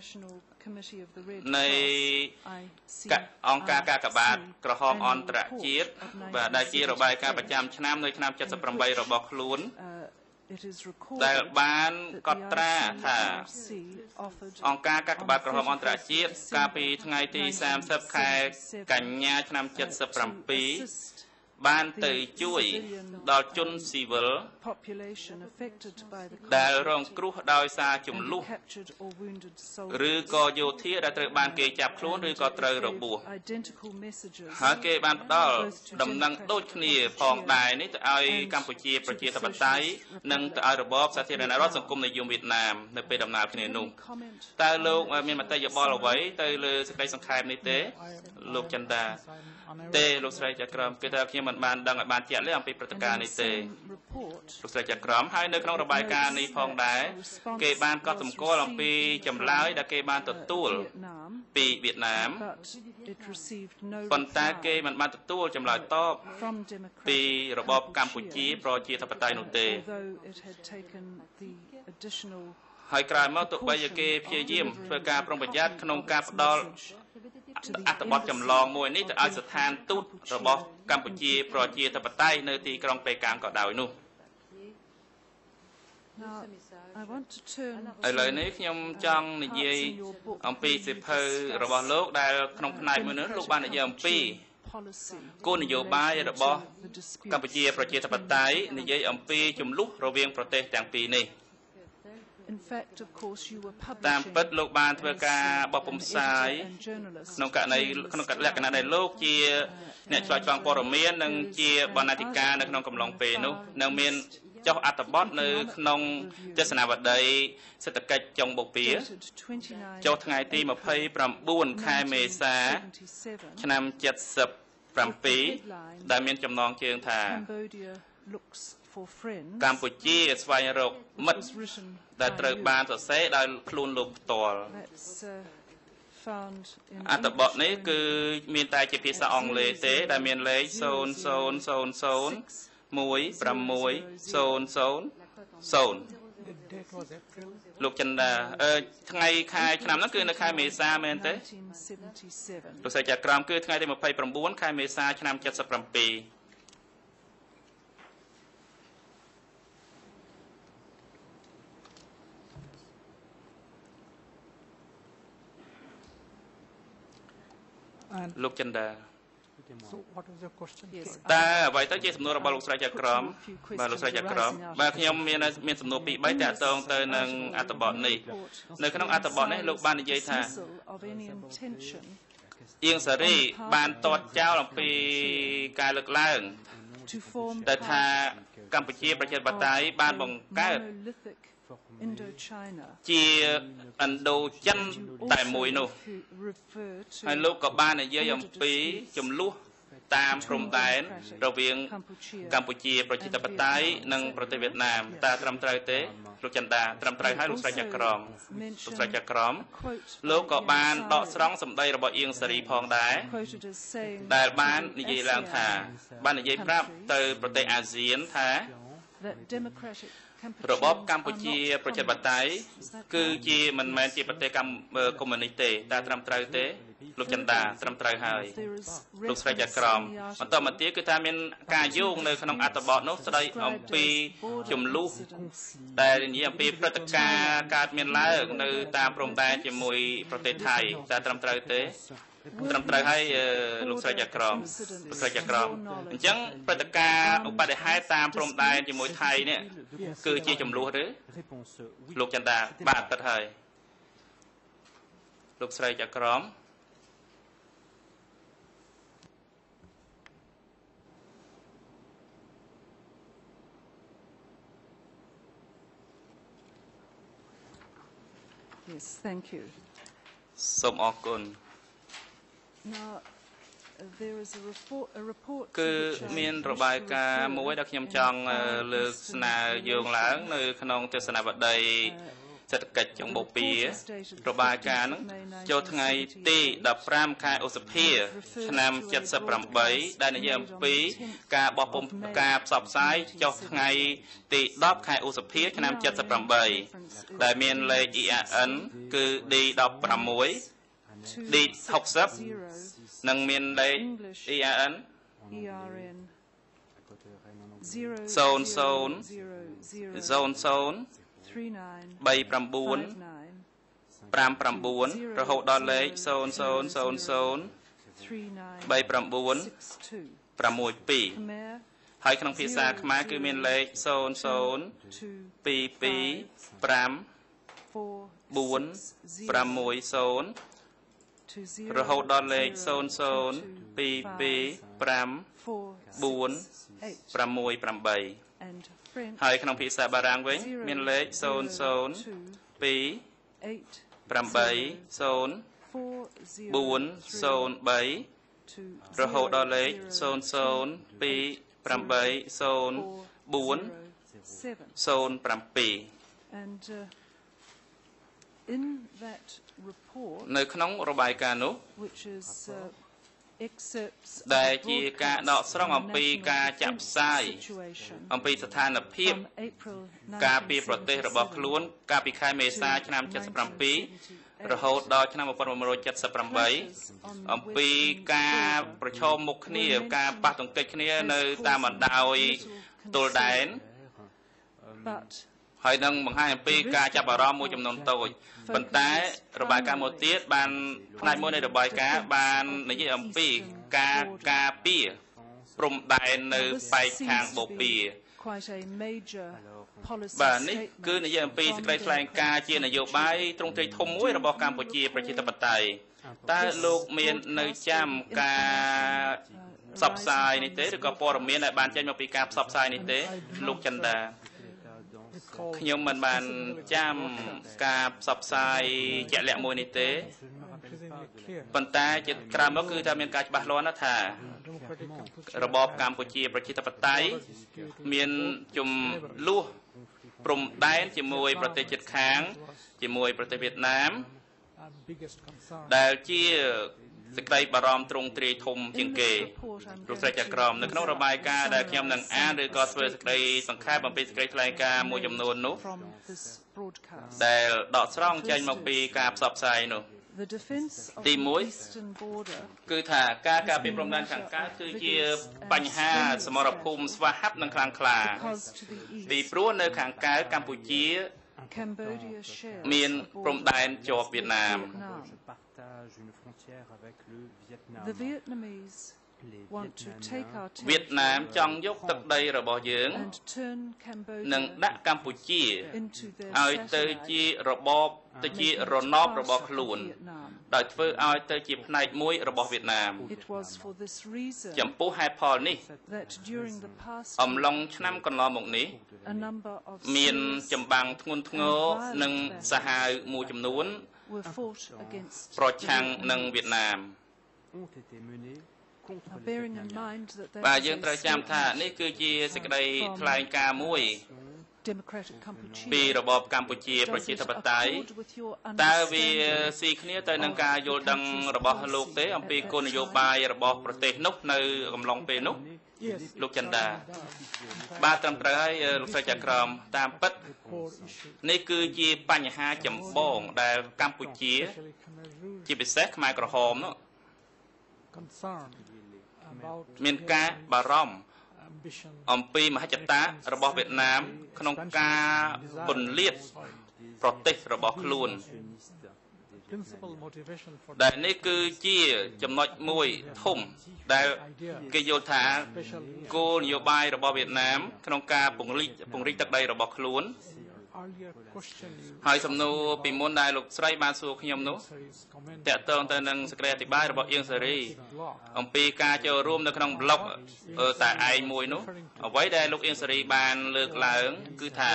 នៃអង្គការកាកបាទក្រហមអន្តរជាតិបាទដែលជារបាយការណ៍ប្រចាំឆ្នាំនៅឆ្នាំ78របស់ខ្លួនដែលបានកត់ត្រាថាអង្គការកាកបាទក្រហមអន្តរជាតិកាលពីថ្ងៃទី30ខែកញ្ញាឆ្នាំ77បានទៅជួយដល់ជនស៊ីវិលដែលរងគ្រោះដោយសារចំនួនឬក៏យោធាដែលត្រូវបានគេចាប់ខ្លួនឬក៏ត្រូវរបួសហើយគេបានផ្ដល់ដំណឹងដូចគ្នាផងដែរនេះទៅឲ្យកម្ពុជាប្រជាធិបតេយ្យនិងទៅឲ្យរបបសាធារណរដ្ឋសង្គមនិយមវៀតណាមនៅពេលដំណើរគ្នានោះតើលោកមានមតិយោបល់អ្វីទៅលើសេចក្តីសង្ខេបនេះទេលោកចិន្តាទេលោកស្រីចៅក្រមគឺថាខ្ញុំមិនបានដឹងឲ្យបានជាក់លាក់អំពីព្រឹត្តិការណ៍នេះទេលោកស្រីចៅក្រមហើយនៅក្នុងរបាយការណ៍នេះផងដែរគេបានកត់សម្គាល់អំពីចម្លើយដែលគេបានទទួលពីវៀតណាមប៉ុន្តែគេមិនបានទទួលចម្លើយតបពីរបបកម្ពុជាប្រជាធិបតេយ្យនោះទេហើយក្រោយមកទោះបីជាគេព្យាយាមធ្វើការប្រុងប្រយ័ត្នក្នុងការផ្ដល់អត្ថបទចម្លងមួយនេះទៅឲ្យស្ថានទូតរបស់កម្ពុជាប្រជាធិបតេយ្យនៅទីក្រុងប៉េកាំងក៏ដោយនោះឥឡូវនេះខ្ញុំចង់និយាយអំពីសិភៅរបស់លោកដែលក្នុងផ្នែកមួយនោះលោកបាននិយាយអំពីគោលនយោបាយរបស់កម្ពុជាប្រជាធិបតេយ្យនិយាយអំពីចំនួនរវាងប្រទេសទាំងពីរនេះតាមពិតលោកបានធ្វើការបោះពុម្ពផ្សាយក្នុងលក្ខណៈដែលលោកជាអ្នកឆ្លើយឆ្លងព័ត៌មាននិងជាបណ្ណាធិការនៅក្នុងកំឡុងពេលនោះនៅមានចុះអត្ថបទនៅក្នុងទស្សនាវដ្តីសេដ្ឋកិច្ចចុងបូព៌ាចុះថ្ងៃទី29ខែមេសាឆ្នាំ77ដែលមានចំណងជើងថាកម្ពុជាស្វែងរកមិត្តដែលត្រូវបានសរសេរដោយខ្លួនលោកផ្ទាល់អត្ថបទនេះគឺមានតែជាភាសាអង់គ្លេសទេដែលមានលេខ00160000លោកចិន្តាថ្ងៃខែឆ្នាំហ្នឹងគឺនៅខែមេសាមែនទេលោកស្រីចៅក្រមគឺថ្ងៃទី29ខែមេសាឆ្នាំ77លោកចិន្តាតើអ្វីទៅជាសំណួររបស់លោកស្រីចៅក្រមបាទលោកស្រីចៅក្រមបាទខ្ញុំមានសំណួរពីរ3តាក់ទងទៅនឹងអត្ថបទនេះនៅក្នុងអត្ថបទនេះលោកបាននិយាយថាអៀងសារីបានទាត់ចោលអំពីការលើកឡើងតែថាកម្ពុជាប្រជាធិបតេយ្យបានបង្កើតជាឥណ្ឌូចិនតែមួយនោះហើយលោកក៏បាននិយាយអំពីចំនួនតាមព្រំដែនរវាងកម្ពុជាប្រជាធិបតេយ្យនិងប្រទេសវៀតណាមតើត្រឹមត្រូវទេលោកចន្ទដាត្រឹមត្រូវហើយលោកស្រីចក្រមលោកស្រីចក្រមលោកក៏បានដកស្រង់សម្ដីរបស់អៀងសារីផងដែរដែលបាននិយាយឡើងថាបាននិយាយប្រាប់ទៅប្រទេសអាស៊ានថារបបកម្ពុជាប្រជាធិបតេយ្យគឺជាមិនមែនជាប្រទេសកុម្មុយនីសទេតែត្រឹមត្រូវទេលោកចន្ទដាត្រឹមត្រូវហើយលោកស្រីចក្រមបន្តមកទៀតគឺថាមានការយោងនៅក្នុងអត្ថបទនោះស្ដីអំពីចំនួនដែលនិយាយអំពីព្រឹត្តិការណ៍កើតមានឡើងនៅតាមព្រំដែនជាមួយប្រទេសថៃតែត្រឹមត្រូវទេត្រឹមត្រូវហើយលោកស្រីចក្រមលោកស្រីចក្រមអញ្ចឹងព្រឹត្តិការណ៍ឧបតិហេតុតាមព្រំដែនជាមួយថៃនេះគឺជាចំនួនឬលោកចន្ទដាបាទពិតហើយលោកស្រីចក្រម Yes, thank you. សូមអរគុណ Now, there is a report គឺមានរបាយការណ៍មួយដែលខ្ញុំចង់លើកស្នើយោងឡើងនៅក្នុងទស្សនវិស័យសេដ្ឋកិច្ចចំពោះរបាយការណ៍ហ្នឹងចូលថ្ងៃទី15ខែឧសភាឆ្នាំ78ដែលនិយាយអំពីការបោះពុម្ពការផ្សព្វផ្សាយចុះថ្ងៃទី10ខែឧសភាឆ្នាំ78ដែលមានលេខ EAN គឺ D16 D60 និងមានលេខ EAN 00 39 59 រហូតដល់លេខ0000 39 62ហើយក្នុងភាសាខ្មែរគឺមានលេខ00 22 5 4 60 រហូតដល់លេខ00 22 5 4 68ហើយក្នុងភាសាបារាំងវិញមានលេខ00 2 8 0 403រហូតដល់លេខ00 2 8 0 4 07 in that report នៅក្នុងរបាយការណ៍នោះ which is excerpts ដែលជាការដកស្រង់អំពីការចាក់ផ្សាយអំពីស្ថានភាពការពីប្រទេសរបស់ខ្លួនកាលពីខែមេសាឆ្នាំ77រហូតដល់ឆ្នាំ1978អំពីការប្រឈមមុខគ្នាការប៉ះទង្គិចគ្នានៅតាមបណ្ដោយទល់ដែនហើយនឹងបង្ហាញអំពីការចាប់អារម្មណ៍មួយចំនួនតូចប៉ុន្តែរបាយការណ៍មួយទៀតបានផ្នែកមួយនៃរបាយការណ៍បាននិយាយអំពីការការពារព្រំដែននៅប៉ែកខាងបូព៌ាបាទនេះគឺនិយាយអំពីសេចក្តីថ្លែងការណ៍ជានយោបាយទ្រង់ទ្រាយធំមួយរបស់កម្ពុជាប្រជាធិបតេយ្យតើលោកមាននៅចាំការផ្សព្វផ្សាយនេះទេឬក៏ព័ត៌មានដែលបានចេញមកពីការផ្សព្វផ្សាយនេះទេលោកចន្ទដាខ្ញុំមិនបានចាំការផ្សព្វផ្សាយជាក់លាក់មួយនេះទេប៉ុន្តែជាក្រោយមកគឺថាមានការច្បាស់លាស់ណាស់ថារបបកម្ពុជាប្រជាធិបតេយ្យមានចំនួនព្រំដែនជាមួយប្រទេសជិតខាងជាមួយប្រទេសវៀតណាមដែលជាសេចក្តីបារម្ភទ្រង់ទ្រាយធំជាងគេលោកស្រីចក្រមនៅក្នុងរបាយការណ៍ដែលខ្ញុំនឹងអានឬក៏ធ្វើសេចក្តីសង្ខេបអំពីសេចក្តីថ្លែងការណ៍មួយចំនួននោះដែលដកស្រង់ចេញមកពីការផ្សព្វផ្សាយនោះទី1គឺថាការការពារព្រំដែនខាងកើតគឺជាបញ្ហាសមរភូមិស្វាហាប់និងខ្លាំងក្លាពីព្រោះនៅខាងកើតកម្ពុជាមានព្រំដែនជាប់វៀតណាមវៀតណាមចង់យកទឹកដីរបស់យើងនិងដាក់កម្ពុជាឲ្យទៅជារបបទៅជារណបរបស់ខ្លួនដោយធ្វើឲ្យទៅជាផ្នែកមួយរបស់វៀតណាមចំពោះហេតុផលនេះអំឡុងឆ្នាំកន្លងមកនេះមានចម្បាំងធ្ងន់ធ្ងរនិងសាហាវមួយចំនួនប្រឆាំងនឹងវៀតណាមបាទយើងត្រូវចាំថានេះគឺជាសេចក្តីថ្លែងការណ៍មួយ Democratic Cambodia ពីរបបកម្ពុជាប្រជាធិបតេយ្យតើវាស៊ីគ្នាទៅនឹងការយល់ដឹងរបស់លោកទេអំពីគោលនយោបាយរបស់ប្រទេសនោះនៅកំឡុងពេលនោះលោកចន្ទាបាទត្រឹមត្រូវហើយលោកស្រីចក្រមតាមពិតនេះគឺជាបញ្ហាចម្បងដែលកម្ពុជាជាពិសេសខ្មែរក្រហមនោះមានការបារម្ភអំពីមហិច្ឆតារបស់វៀតណាមក្នុងការពន្លាតប្រទេសរបស់ខ្លួនដែលនេះគឺជាចំណុចមួយធំដែលគេយល់ថាគោលនយោបាយរបស់វៀតណាមក្នុងការពង្រីកទឹកដីរបស់ខ្លួនហើយសំណួរពីមុនដែលលោកស្រីបានសួរខ្ញុំនោះតកតងទៅនឹងសេចក្តីអធិប្បាយរបស់អៀងសេរីអំពីការចូលរួមនៅក្នុងប្លុកតែឯងមួយនោះអ្វីដែលលោកអៀងសេរីបានលើកឡើងគឺថា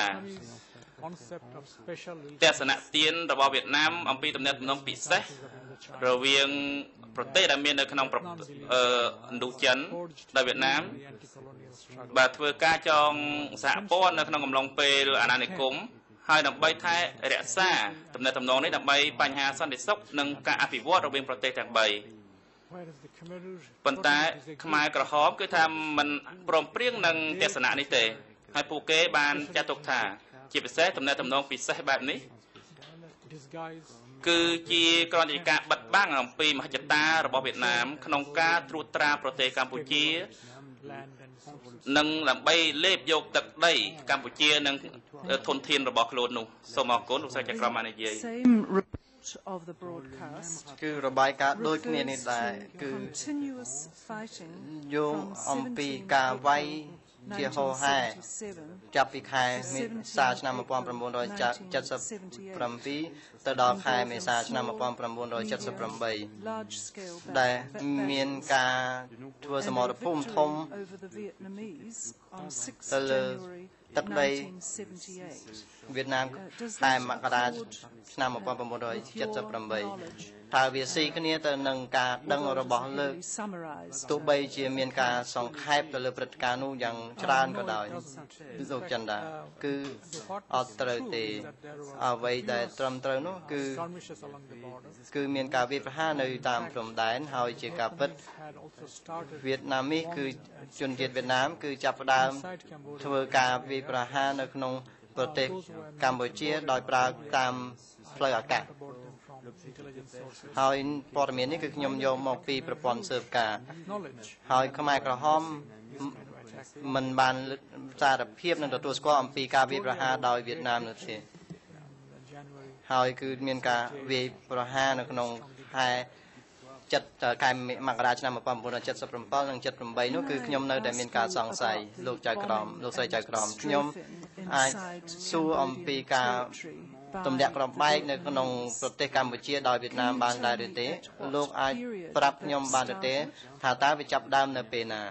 ទស្សនៈទានរបស់វៀតណាមអំពីទំនាក់ទំនងពិសេសរវាងប្រទេសដែលមាននៅក្នុងឥណ្ឌូចិនដោយវៀតណាមបាទធ្វើការចងសហព័ន្ធនៅក្នុងកំឡុងពេលអាណានិគមហើយដើម្បីថែរក្សាទំនាក់ទំនងនេះដើម្បីបញ្ហាសន្តិសុខនិងការអភិវឌ្ឍរវាងប្រទេសទាំង3ប៉ុន្តែខ្មែរក្រហមគឺថាមិនព្រមព្រៀងនឹងទស្សនៈនេះទេហើយពួកគេបានចាត់ទុកថាជាពិសេសទំនាក់ទំនងពិសេសបែបនេះគឺជាក្រណីការបិទបាំងអំពីមហិច្ឆតារបស់វៀតណាមក្នុងការត្រួតត្រាប្រទេសកម្ពុជានិងដើម្បីលេបយកទឹកដីកម្ពុជានិងធនធានរបស់ខ្លួននោះសូមអរគុណលោកស្រីចក្រមបាននិយាយគឺរបាយការណ៍ដូចគ្នានេះដែរគឺយោងអំពីការវាយជាហោហែចាប់ពីខែមេសាឆ្នាំ1977ទៅដល់ខែមេសាឆ្នាំ1978ដែលមានការធ្វើសមរភូមិធំទៅលើទឹកដីវៀតណាមខែមករាឆ្នាំ1978ថាវាស៊ីគ្នាទៅនឹងការដឹងរបស់លើកទោះបីជាមានការសង្ខេបទៅលើព្រឹត្តិការណ៍នោះយ៉ាងច្រើនក៏ដោយលោកចន្ទាគឺអត់ត្រូវទេអ្វីដែលត្រឹមត្រូវនោះគឺមានការវាយប្រហារនៅតាមព្រំដែនហើយជាការពិតវៀតណាមីគឺជនជាតិវៀតណាមគឺចាប់ផ្ដើមធ្វើការវាយប្រហារនៅក្នុងប្រទេសកម្ពុជាដោយប្រើតាមផ្លូវអាកាសហើយព័ត៌មាននេះគឺខ្ញុំយកមកពីប្រព័ន្ធស៊ើបការហើយខ្មែរក្រហមមិនបានសារភាពនឹងទទួលស្គាល់អំពីការវាយប្រហារដោយវៀតណាមនោះទេហើយគឺមានការវាយប្រហារនៅក្នុងខែមករាឆ្នាំ1977និង78នោះគឺខ្ញុំនៅតែមានការសង្ស័យលោកចៅក្រមលោកស្រីចៅក្រមខ្ញុំអាចសួរអំពីការទម្លាក់ក្របែកនៅក្នុងប្រទេសកម្ពុជាដោយវៀតណាមបានដែរឬទេលោកអាចប្រាប់ខ្ញុំបានទេថាតើវាចាប់ដើមនៅពេលណា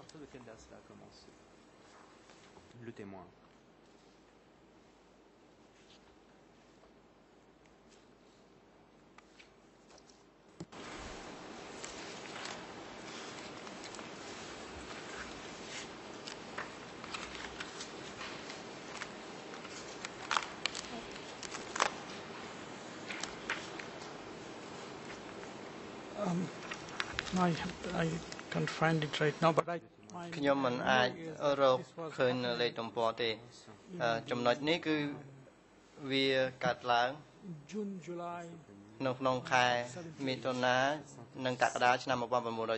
I can't find it right now, but ខ្ញុំមិនអាចរកឃើញលេខទំព័រទេចំណុចនេះគឺវាកាត់ឡើងនៅក្នុងខែមិថុនានិងកក្កដាឆ្នាំ1978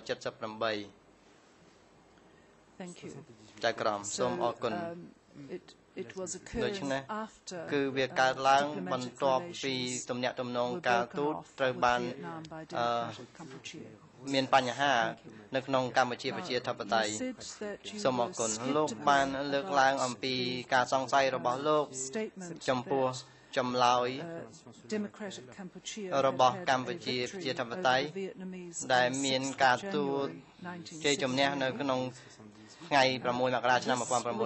ចៅក្រមសូមអរគុណដូច្នេះគឺវាកើតឡើងបន្ទាប់ពីទំនាក់ទំនងការទូតត្រូវបានមានបញ្ហានៅក្នុងកម្ពុជាប្រជាធិបតេយ្យសូមអរគុណលោកបានលើកឡើងអំពីការសង្ស័យរបស់លោកចំពោះចម្លើយរបស់កម្ពុជាប្រជាធិបតេយ្យដែលមានការទូតជ័យជំនះនៅក្នុងថ្ងៃ6មករាឆ្នាំ1978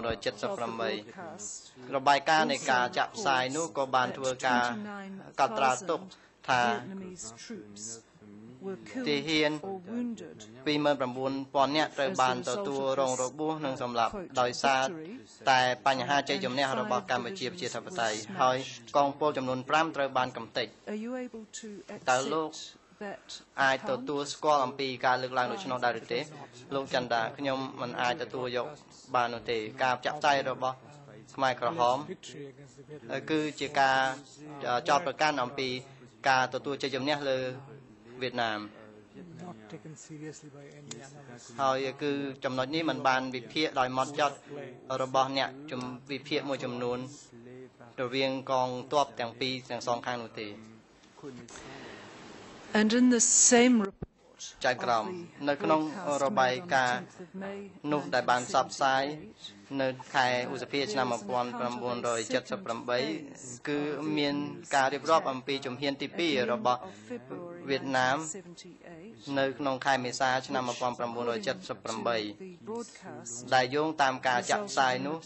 របាយការណ៍នៃការចាក់ផ្សាយនោះក៏បានធ្វើការកត់ត្រាទុកថា were ទាហាន killed or wounded. 29,000 នាក់ត្រូវបានទទួលរងរបួសនិងសម្លាប់ដោយសារតែបញ្ហាជ័យជំនះរបស់កម្ពុជាប្រជាធិបតេយ្យហើយកងពលចំនួន5ត្រូវបានកំទេច Are you able to តើលោក accept that អាចទទួលស្គាល់អំពីការលើកឡើងដូច្នោះដែរឬទេលោកចន្ទតាខ្ញុំមិនអាចទទួលយកបាននោះទេការចាក់ផ្សាយរបស់ខ្មែរក្រហមគឺជាការចោទប្រកាន់អំពីការទទួលជ័យជំនះលើវៀតណាម not taken seriously by any analyst. ហើយគឺចំណុចនេះมันបានវិភាគដោយម៉ត់ចត់របស់អ្នកវិភាគមួយចំនួនរវាងកងទ័ពទាំងពីរទាំងសងខាងនោះទេ And in the same report ចៅក្រមនៅក្នុងរបាយការណ៍នោះដែលបានផ្សព្វផ្សាយនៅខែឧសភាឆ្នាំ1978គឺមានការរៀបរាប់អំពីជំហានទី2របស់វៀតណាមនៅក្នុងខែមេសាឆ្នាំ1978ដែលយោងតាមការចាក់ផ្សាយនោះ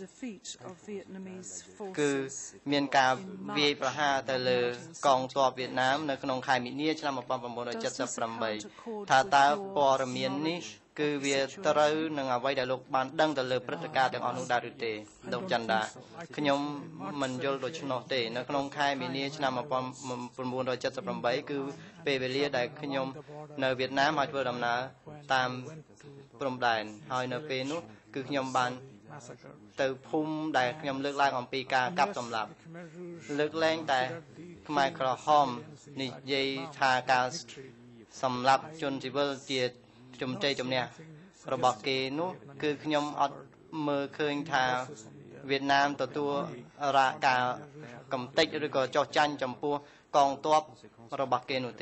គឺមានការវាយប្រហារទៅលើកងទ័ពវៀតណាមនៅក្នុងខែមីនាឆ្នាំ1978ថាតើព័ត៌មាននេះគឺវាត្រូវនឹងអ្វីដែលលោកបានដឹងទៅលើព្រឹត្តិការណ៍ទាំងអស់នោះដែរឬទេលោកចន្ទតាខ្ញុំមិនយល់ដូច្នោះទេនៅក្នុងខែមីនាឆ្នាំ1978គឺពេលវេលាដែលខ្ញុំនៅវៀតណាមហើយធ្វើដំណើរតាមព្រំដែនហើយនៅពេលនោះគឺខ្ញុំបានទៅភូមិដែលខ្ញុំលើកឡើងអំពីការកាប់សម្លាប់លើកលែងតែខ្មែរក្រហមនិយាយថាការសម្លាប់ជនស៊ីវិលជាជំជ័យជំនះរបស់គេនោះគឺខ្ញុំអត់មើលឃើញថាវៀតណាមទទួលរាការកំទេចឬក៏ចោះចាញ់ចំពោះកងទ័ពរបស់គេនោះទេ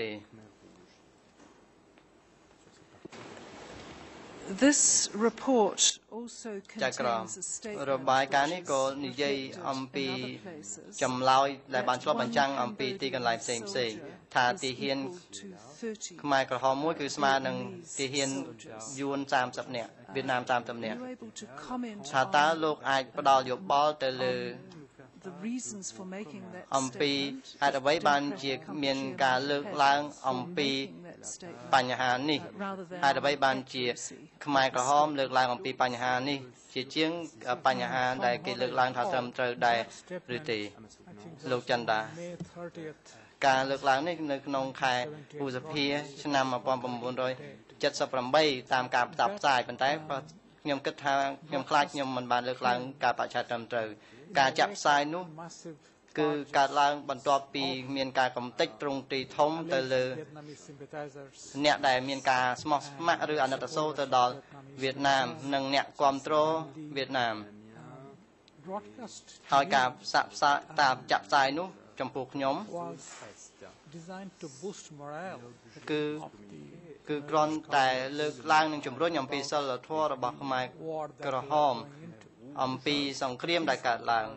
This report also ចៅក្រម contains a statement របាយការណ៍នេះក៏និយាយអំពីចម្លើយដែលបានឆ្លុះបញ្ចាំងអំពីទីកន្លែងផ្សេងៗថាទាហានខ្មែរក្រហមមួយគឺស្មើនឹងទាហានយួន30នាក់វៀតណាម30នាក់ថាតើលោកអាចផ្ដល់យោបល់ទៅលើ the reasons for making that អំពីហេតុអ្វីបានជាមានការលើកឡើងអំពីបញ្ហានេះហេតុអ្វីបានជាខ្មែរក្រហមលើកឡើងអំពីបញ្ហានេះជាជាងបញ្ហាដែលគេលើកឡើងថាត្រឹមត្រូវដែរឬទេលោកចន្ទតាការលើកឡើងនេះនៅក្នុងខែឧសភាឆ្នាំ1978តាមការផ្សព្វផ្សាយប៉ុន្តែខ្ញុំគិតថាខ្ញុំខ្លាចខ្ញុំមិនបានលើកឡើងការបច្ឆេទត្រឹមត្រូវការចាក់ផ្សាយនោះគឺកើតឡើងបន្ទាប់ពីមានការកំទេចទ្រង់ទ្រីធំទៅលើអ្នកដែលមានការស្មោះស្ម័គ្រឬអាណិតអាសូរទៅដល់វៀតណាមនិងអ្នកគ្រប់គ្រងវៀតណាមហើយការផ្សព្វផ្សាយតាមចាក់ផ្សាយនោះចំពោះខ្ញុំគឺគ្រាន់តែលើកឡើងនឹងជំរុញអំពីសិលធម៌របស់ខ្មែរក្រហមអំពីសង្គ្រាមដែលកើតឡើង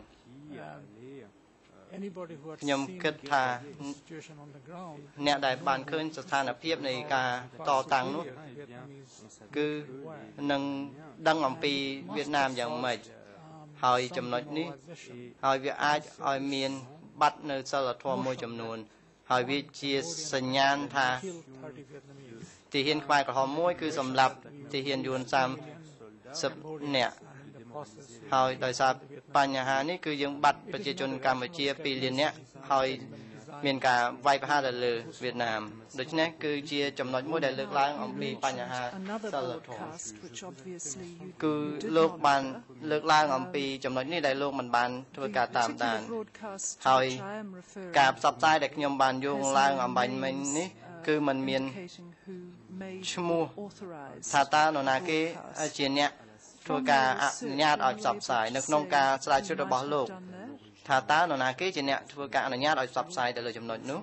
ខ្ញុំគិតថាអ្នកដែលបានឃើញស្ថានភាពនៃការតតាំងនោះគឺនឹងដឹងអំពីវៀតណាមយ៉ាងម៉េចហើយចំណុចនេះហើយវាអាចឲ្យមានបាត់នៅសិលធម៌មួយចំនួនហើយវាជាសញ្ញាណថាទាហានខ្មែរក្រហមមួយគឺសម្លាប់ទាហានយួន30នាក់ហើយដោយសារបញ្ហានេះគឺយើងបាត់ប្រជាជនកម្ពុជា2លាននាក់ហើយមានការវាយប្រហារទៅលើវៀតណាមដូច្នេះគឺជាចំណុចមួយដែលលើកឡើងអំពីបញ្ហាសិលធម៌គឺលោកបានលើកឡើងអំពីចំណុចនេះដែលលោកមិនបានធ្វើការតាមដានហើយការផ្សព្វផ្សាយដែលខ្ញុំបានយោងឡើងអំបញ្ញមិញនេះគឺมันមានឈ្មោះថាតើនរណាគេជាអ្នកធ្វើការអនុញ្ញាតឲ្យផ្សព្វផ្សាយនៅក្នុងការស្រាវជ្រាវរបស់លោកថាតើនរណាគេជាអ្នកធ្វើការអនុញ្ញាតឲ្យផ្សព្វផ្សាយទៅលើចំណុចនោះ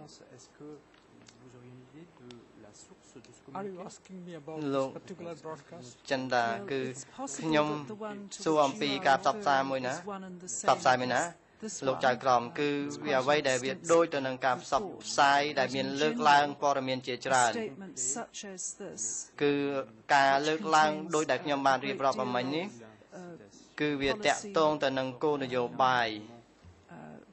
លោកចន្ទតាគឺខ្ញុំសួរអំពីការផ្សព្វផ្សាយមួយណាផ្សព្វផ្សាយមួយណាលោកចៅក្រមគឺវាអ្វីដែលវាដូចទៅនឹងការផ្សព្វផ្សាយដែលមានលើកឡើងព័ត៌មានជាច្រើនគឺការលើកឡើងដោយដែលខ្ញុំបានរៀបរាប់អំបញ្ញនេះគឺវាតាក់ទងទៅនឹងគោលនយោបាយ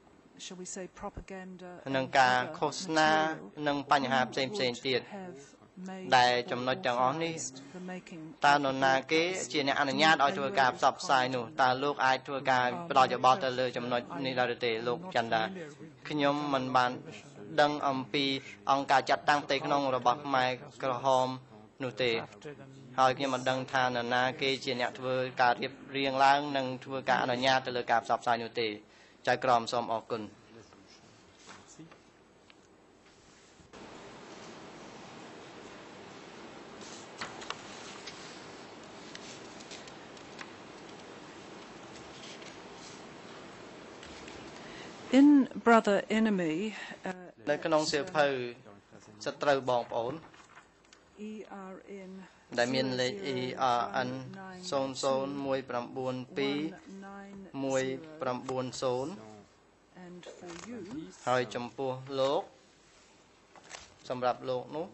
នឹងការឃោសនានិងបញ្ហាផ្សេងទៀត made ដែល or ចំណុចទាំងអស់នេះ authorized the making តើ of ន the រណាគេ reports? ជាអ្នកអនុញ្ញាតឲ្យធ្វើការផ្សព្វផ្សាយនោះតើលោកអាចធ្វើការផ្ដល់យោបល់ទៅលើចំណុចនេះដែរឬទេលោកចន្ទតាខ្ញុំមិនបានដឹងអំពីអង្គការចាត់តាំងផ្ទៃក្នុងរបស់ខ្មែរក្រហមនោះទេ ហើយខ្ញុំមិនដឹងថានរណាគេជាអ្នកធ្វើការរៀបរៀងឡើងនិងធ្វើការអនុញ្ញាតទៅលើការផ្សព្វផ្សាយនោះទេចៅក្រមសូមអរគុណ In Brother Enemy, នៅក្នុងសៀវភៅសត្រូវបងប្អូន ERN ដែលមានលេខ ERN 00192190 and for you ហើយចំពោះលោកសម្រាប់លោកនោះ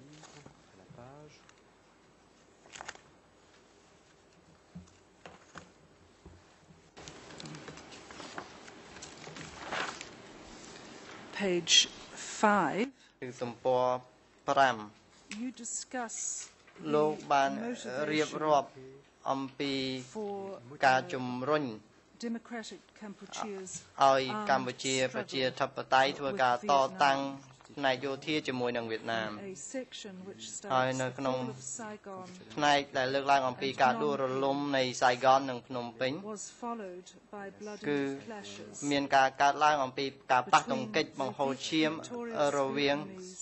page 5 គឺទំព័រ 5 you discuss លោកបានរៀបរាប់អំពីការជំរុញ democratic Kampuchea's ឲ្យកម្ពុជាប្រជាធិបតេយ្យធ្វើការតតាំងផ្នែកយោធាជាមួយនឹងវៀតណាម a section which ហើយ starts នៅ the ក្នុង fall of Saigon ផ្នែកដែលលើកឡើងអំពីការដួលរលំនៃសៃហ្គននិងភ្នំពេញ was followed by bloody គឺ clashes មានការកើតឡើងអំពីការប៉ះទង្គិចបង្ហូរឈាមរវាង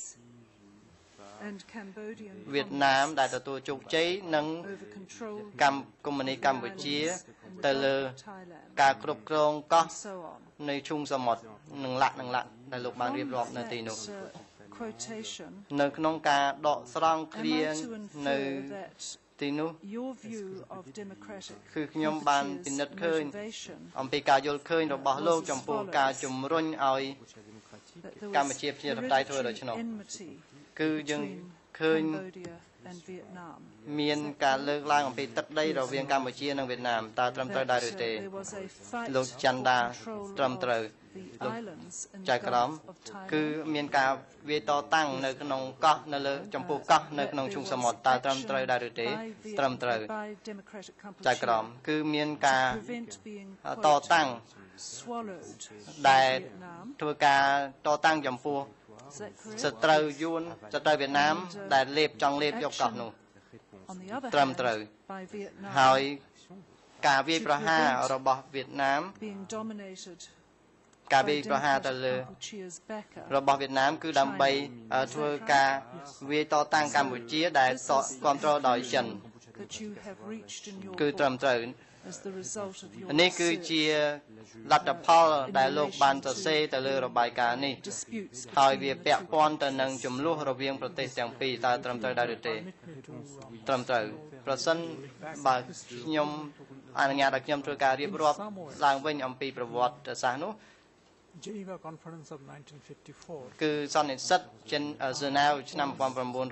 and Cambodian វៀតណាមដែលទទួលជោគជ័យនិង over control កុម្មុយនីសកម្ពុជាទៅលើ Thailand ការគ្រប់គ្រងកោះ so on នៅឈូងសមុទ្រនិងលក្ខដែលលោកបានរៀបរាប់នៅទីនោះ quotation នៅក្នុងការដកស្រង់គ្រា am I to នៅ infer that ទីនោះ your view of democratic គឺខ្ញុំបានពិនិត្យឃើញ motivation អំពីការយល់ឃើញរបស់លោកចំពោះការជំរុញឲ្យ that there កម្ was ពុជាប្រជាធិបតេយ្យធ្វើដូច្នោះ enmity គឺយើងឃើញ Cambodia and Vietnam មានការលើកឡើងអំពីទឹកដីរវាងកម្ពុជានិងវៀតណាមតើត្រឹមត្រូវដែរឬទេ there was a fight លោកចន្ទតា for ត្រឹមត្រូវ the islands in ចៅ the ក្រម Gulf of គឺ Thailand មានការវាយតតាំងនៅក្នុងកោះនៅលើចំពោះកោះនៅក្នុងឈូងសមុទ្រតើត្រឹមត្រូវដែរឬទេត្រឹមត្រូវ by democratic ចៅក្រម Kampuchea គឺមានការ prevent being តតាំង swallowed ដែល by Vietnam ធ្វើការតតាំងចំពោះ is that correct សត្រូវយួនសត្រូវវៀតណាមដែលចង់លេបយកកោះនោះ on the other ត្រឹម hand ត្រូវ by Vietnam ហើយការវាយប្រហាររបស់វៀតណាម being dominated ការ by វាយប្រហារទៅលើ democratic Kampuchea's backer របស់វៀតណាមគឺដើម្បីធ្វើការវាយតតាំងកម្ពុជាដែលគ្រប់គ្រងដោយចិន that you have reached in your គឺត្រឹម book ត្រូវ as the result of your នេះគឺជាលទ្ធផលដែលលោកបានសរសេរទៅលើរបាយការណ៍នេះ disputes ហើយវាពាក់ព័ន្ធទៅនឹងចំនួនរវាងប្រទេសទាំងពីរតើត្រឹមត្រូវដែរឬទេត្រឹមត្រូវប្រសិនបើខ្ញុំអនុញ្ញាតឲ្យខ្ញុំធ្វើការរៀបរាប់ឡើងវិញអំពីប្រវត្តិសាស្ត្រនោះ Geneva Conference of 1954 គឺសន្និសីទចិនហ្សឺណែវឆ្នាំ kind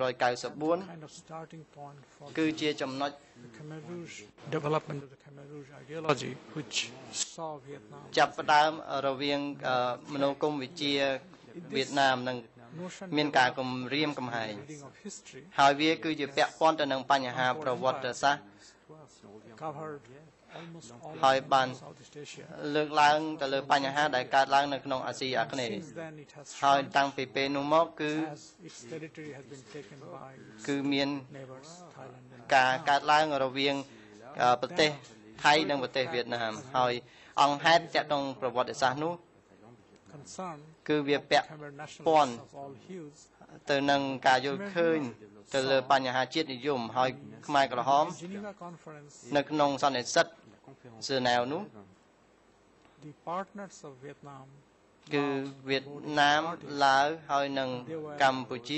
of starting point for គឺជាចំណុច the Khmer Rouge development of the Khmer Rouge ideology which saw Vietnam ចាប់ផ្ដើមរវាងមនោគមវិជ្ជាវៀតណាមនិង notion មានការគំរាមកំហែង reading of history ហើយវាគឺជាពាក់ព័ន្ធទៅនឹងបញ្ហាប្រវត្តិសាស្ត្រ covered almost all Hai of ban. Southeast Asia លើកឡើងទៅលើបញ្ហាដែលកើតឡើងនៅក្នុងអាស៊ីអាគ្នេយ៍ since then it has ហើយ shrunk តាំងពីពេលនោះមកគឺ as its territory has been taken by its គឺមាន neighbors Thailand and ការកើតឡើងរវាងប្រទេសថៃនិងប្រទេសវៀតណាមហើយអង្គហេតុទាក់ទងប្រវត្តិសាស្ត្រនោះ concern គឺវាពាក់ Khmer ព័ន្ធ nationalists of all hues ទៅនឹងការយល់ឃើញទៅលើបញ្ហាជាតិនិយមហើយខ្មែរក្រហម Geneva Conference នៅក្នុងសន្និសីទហ្សឺណែវនោះ the partners of Vietnam គឺវៀតណាមឡាវហើយនិងកម្ពុជា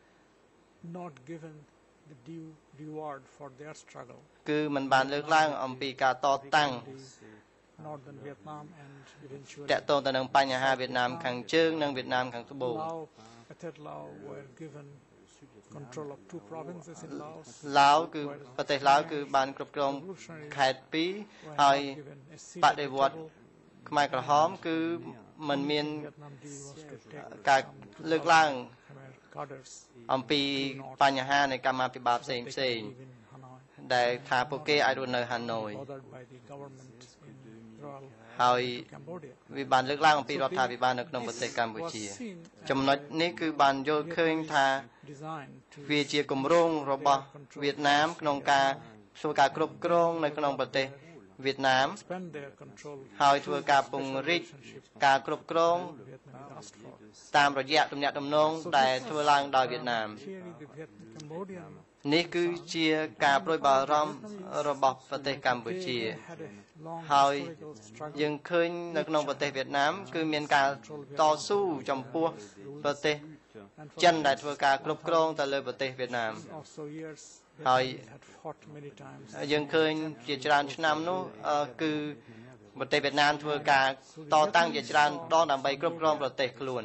not given the due reward for their struggle គឺមិនបានលើកឡើងអំពីការតតាំង the northern Vietnam and eventually តាក់ទងទៅនឹងបញ្ហាវៀតណាមខាងជើងនិងវៀតណាមខាងត្បូង Lao, Pathet Lao were given control of 2 provinces in Laos ឡាវគឺប្រទេសឡាវគឺបានគ្រប់គ្រងខេត្ត2 were ហើយ not given a seat ប at ដិ the វត្ត table. ខ្មែរក្រហមគឺมันមានការលើកឡើងអំពីបញ្ហានៃកម្មាភិបាលផ្សេងដែលថាពួកគេអាចរស់នៅហាណូយហើយវាបានលើកឡើងអំពីរដ្ឋាភិបាលនៅក្នុងប្រទេសកម្ពុជាចំណុចនេះគឺបានយល់ឃើញថាវាជាគម្រោងរបស់វៀតណាមក្នុងការធ្វើការគ្រប់គ្រងនៅក្នុងប្រទេសវៀតណាមហើយធ្វើការពង្រីកការគ្រប់គ្រងតាមរយៈទំនាក់ទំនងដែលធ្វើឡើងដោយវៀតណាមនេះគឺជាការប្រួយបារម្ភរបស់ប្រទេសកម្ពុជាហើយយើងឃើញនៅក្នុងប្រទេសវៀតណាមគឺមានការតស៊ូចំពោះប្រទេសចិនដែលធ្វើការគ្រប់គ្រងទៅលើប្រទេសវៀតណាមហើយយើងឃើញជាច្រើនឆ្នាំនោះគឺប្រទេសវៀតណាមធ្វើការតតាំងជាច្រើនដងដើម្បីគ្រប់គ្រងប្រទេសខ្លួន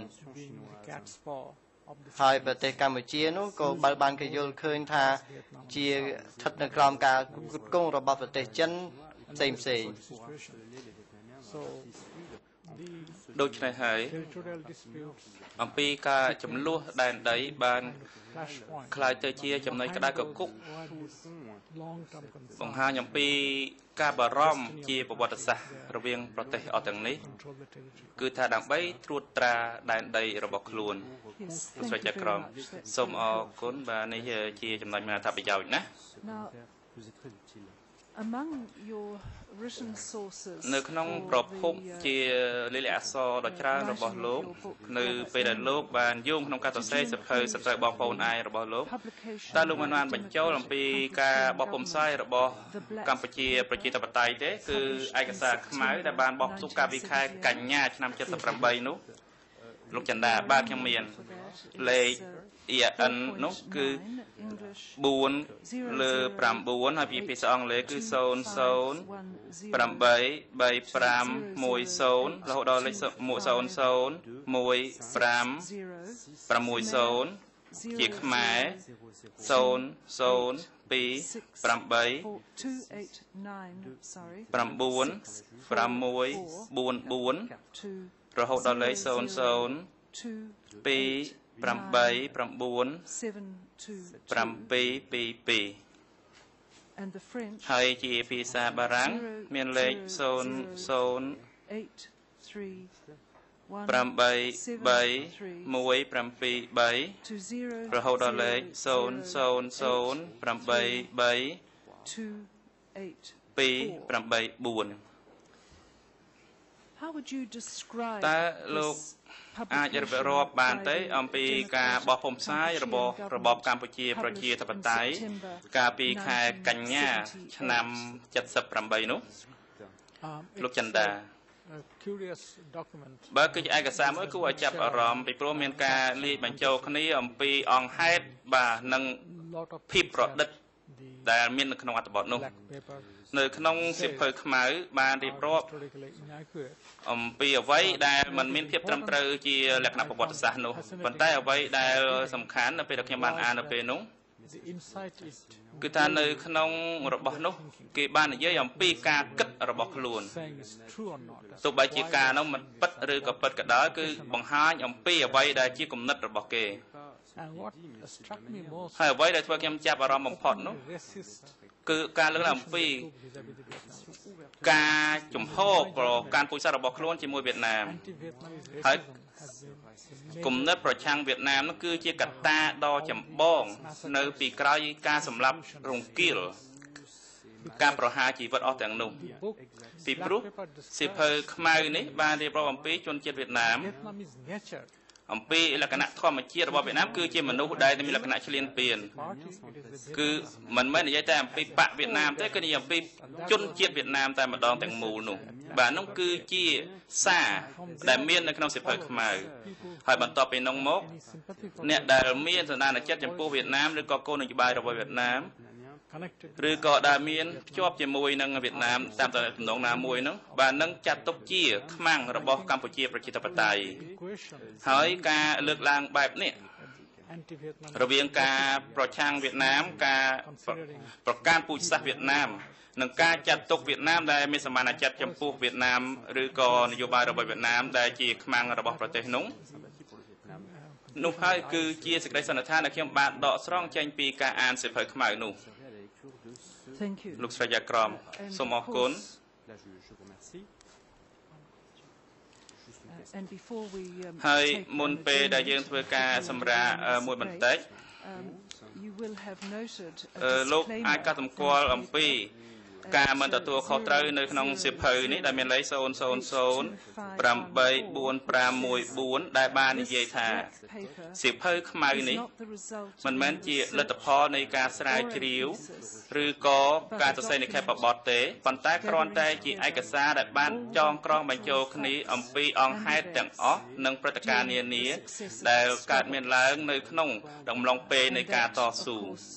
ហើយប្រទេសកម្ពុជានោះក៏បានគេយល់ឃើញថាជាស្ថិតនៅក្រោមការគ្រប់គ្រងរបស់ប្រទេសចិនផ្សេងដូច្នេះហើយអំពីការចំនួនដែនដីបានคล้ายទៅជាចំណុចក្តៅកគុកបង្ហាញអំពីការបារម្ភជាប្រវត្តិសាស្ត្ររវាងប្រទេសអស់ទាំងនេះគឺថាដើម្បីត្រួតត្រាដែនដីរបស់ខ្លួនស្វ័យចក្រមសូមអរគុណបាទនេះជាចំណុចមានអត្ថប្រយោជន៍ណា Among your written sources នៅក្នុងប្រភពជាលិខិតអក្សរដ៏ច្រើនរបស់លោកនៅពេលដែលលោកបានយោងក្នុងការសរសេរសៀវភៅសត្រូវបងប្អូនឯងរបស់លោកតើលោកបានបញ្ចូលអំពីការបោះពុម្ពផ្សាយរបស់កម្ពុជាប្រជាធិបតេយ្យទេគឺឯកសារខ្មៅដែលបានបោះពុម្ពកាលពីខែកញ្ញាឆ្នាំ78នោះលោកចន្ទាបាទខ្ញុំមានលេខ EN នោះគឺ4លើ9ហើយភាសាអង់គ្លេសគឺ00 83510រហូតដល់លេខ001560ជាខ្មែរ002896444រហូតដល់លេខ00289722ហើយជាភាសាបារាំងមានលេខ00833173រហូតដល់លេខ00832824 How would you describe តើលោកអាចរាប់បានទេអំពីការបោះពុម្ពផ្សាយរបស់របបកម្ពុជាប្រជាធិបតេយ្យកាលពីខែកញ្ញាឆ្នាំ78នោះលោកចន្ទាបើគឺជាឯកសារមួយគួរឲ្យចាប់អារម្មណ៍ពីព្រោះមានការលាយបញ្ចូលគ្នាអំពីអង្គហេតុបាទនិងភាពប្រឌិតដែលមាននៅក្នុងអត្ថបទនោះនៅក្នុងសៀវភៅខ្មៅបានរៀបរាប់អំពីអ្វីដែលมันមានភាពត្រឹមត្រូវជាលក្ខណៈប្រវត្តិសាស្ត្រនោះប៉ុន្តែអ្វីដែលសំខាន់នៅពេលដែលខ្ញុំបានអាននៅពេលនោះគឺថានៅក្នុងរបស់នោះគេបាននិយាយអំពីការគិតរបស់ខ្លួនទោះបីជាការនោះមិនពិតឬក៏ពិតក៏ដោយគឺបង្ហាញអំពីអ្វីដែលជាគំនិតរបស់គេហើយអ្វីដែលធ្វើខ្ញុំចាប់អារម្មណ៍បំផុតនោះគឺការលើកឡើងអំពីការជំហរការពូជសាសន៍របស់ខ្លួនជាមួយវៀតណាមហើយគំនិតប្រឆាំងវៀតណាមនោះគឺជាកត្តាដ៏ចម្បងនៅពីក្រោយការសម្លាប់រង្គាលការប្រហារជីវិតអស់ទាំងនោះពីព្រោះសៀវភៅខ្មៅនេះបានរៀបរាប់អំពីជនជាតិវៀតណាមអំពីលក្ខណៈធម្មជាតិរបស់វៀតណាមគឺជាមនុស្សដែលមានលក្ខណៈឈ្លានពានគឺមិនមែននិយាយតែអំពីបកវៀតណាមទេគឺនិយាយអំពីជនជាតិវៀតណាមតែម្ដងទាំងមូលនោះបាទនោះគឺជាសារដែលមាននៅក្នុងសៀវភៅខ្មៅហើយបន្ទាប់ពីនោះមកអ្នកដែលមានសន្តានចិត្តចំពោះវៀតណាមឬក៏គោលនយោបាយរបស់វៀតណាមឬក៏ដែលមានភ្ជាប់ជាមួយនឹងវៀតណាមតាមតំណងណាមួយនោះបាទនឹងចាត់ទុកជាខ្មាំងរបស់កម្ពុជាប្រជាធិបតេយ្យហើយការលើកឡើងបែបនេះរវាងការប្រឆាំងវៀតណាមការប្រកាន់ពូជសាសន៍វៀតណាមនឹងការចាត់ទុកវៀតណាមដែលមានសមានចិត្តចំពោះវៀតណាមឬក៏នយោបាយរបស់វៀតណាមដែលជាខ្មាំងរបស់ប្រទេសនោះហើយគឺជាសេចក្តីសន្និដ្ឋានដែលខ្ញុំបានដកស្រង់ចេញពីការអានសៀវភៅខ្មៅនោះលោកស្រីយ៉ាក្រមសូមអរគុណ ហើយមុនពេលដែលយើងធ្វើការសម្រាកមួយបន្តិចលោកអាចកត់សម្គាល់អំពីការមិនទទួលខុសត្រូវនៅក្នុងសៀវភៅនេះដែលមានលេខ00084514ដែលបាននិយាយថាសៀវភៅខ្មៅនេះមិនមែនជាលទ្ធផលនៃការស្រាវជ្រាវឬក៏ការសរសេរនិក្ខេបបទទេប៉ុន្តែគ្រាន់តែជាឯកសារដែលបានចងក្រងបញ្ចូលគ្នាអំពីអង្គហេតុទាំងអស់និងព្រឹត្តិការណ៍នានាដែលកើតមានឡើងនៅក្នុងអំឡុងពេលនៃការតស៊ូ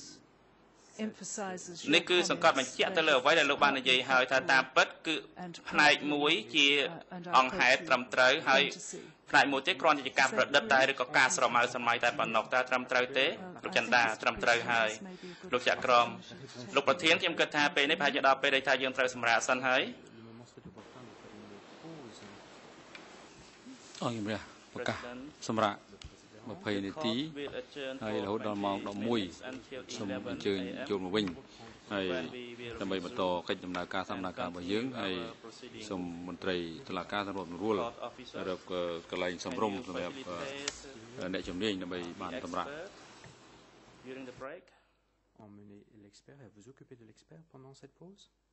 នេះគឺសង្កត់បញ្ជាក់ទៅលើអ្វីដែលលោកបាននិយាយហើយថាតាមពិតគឺផ្នែកមួយជាអង្គហេតុត្រឹមត្រូវហើយផ្នែកមួយទៀតគ្រាន់តែជាការប្រឌិតតែឬក៏ការស្រមើសម័យតែប៉ុណ្ណោះតើត្រឹមត្រូវទេលោកចន្ទដាត្រឹមត្រូវហើយលោកចក្រមលោកប្រធានខ្ញុំគិតថាពេលនេះប្រហែលជាដល់ពេលដែលថាយើងត្រូវសម្រាប់សិនហើយអរជំរាបប្រកាសសម្រាប់20នាទីហើយរហូតដល់ម៉ោង11សូមអញ្ជើញចូលមកវិញហើយដើម្បីបន្តកិច្ចដំណើរការសកម្មភាពរបស់យើងហើយសូមមន្ត្រីតុលាការសម្របសម្រួលរកកន្លែងសម្រុំសម្រាប់អ្នកជំនាញដើម្បីបានសម្រាប់ Emmenez l'expert et vous occuper de l'expert pendant cette pause.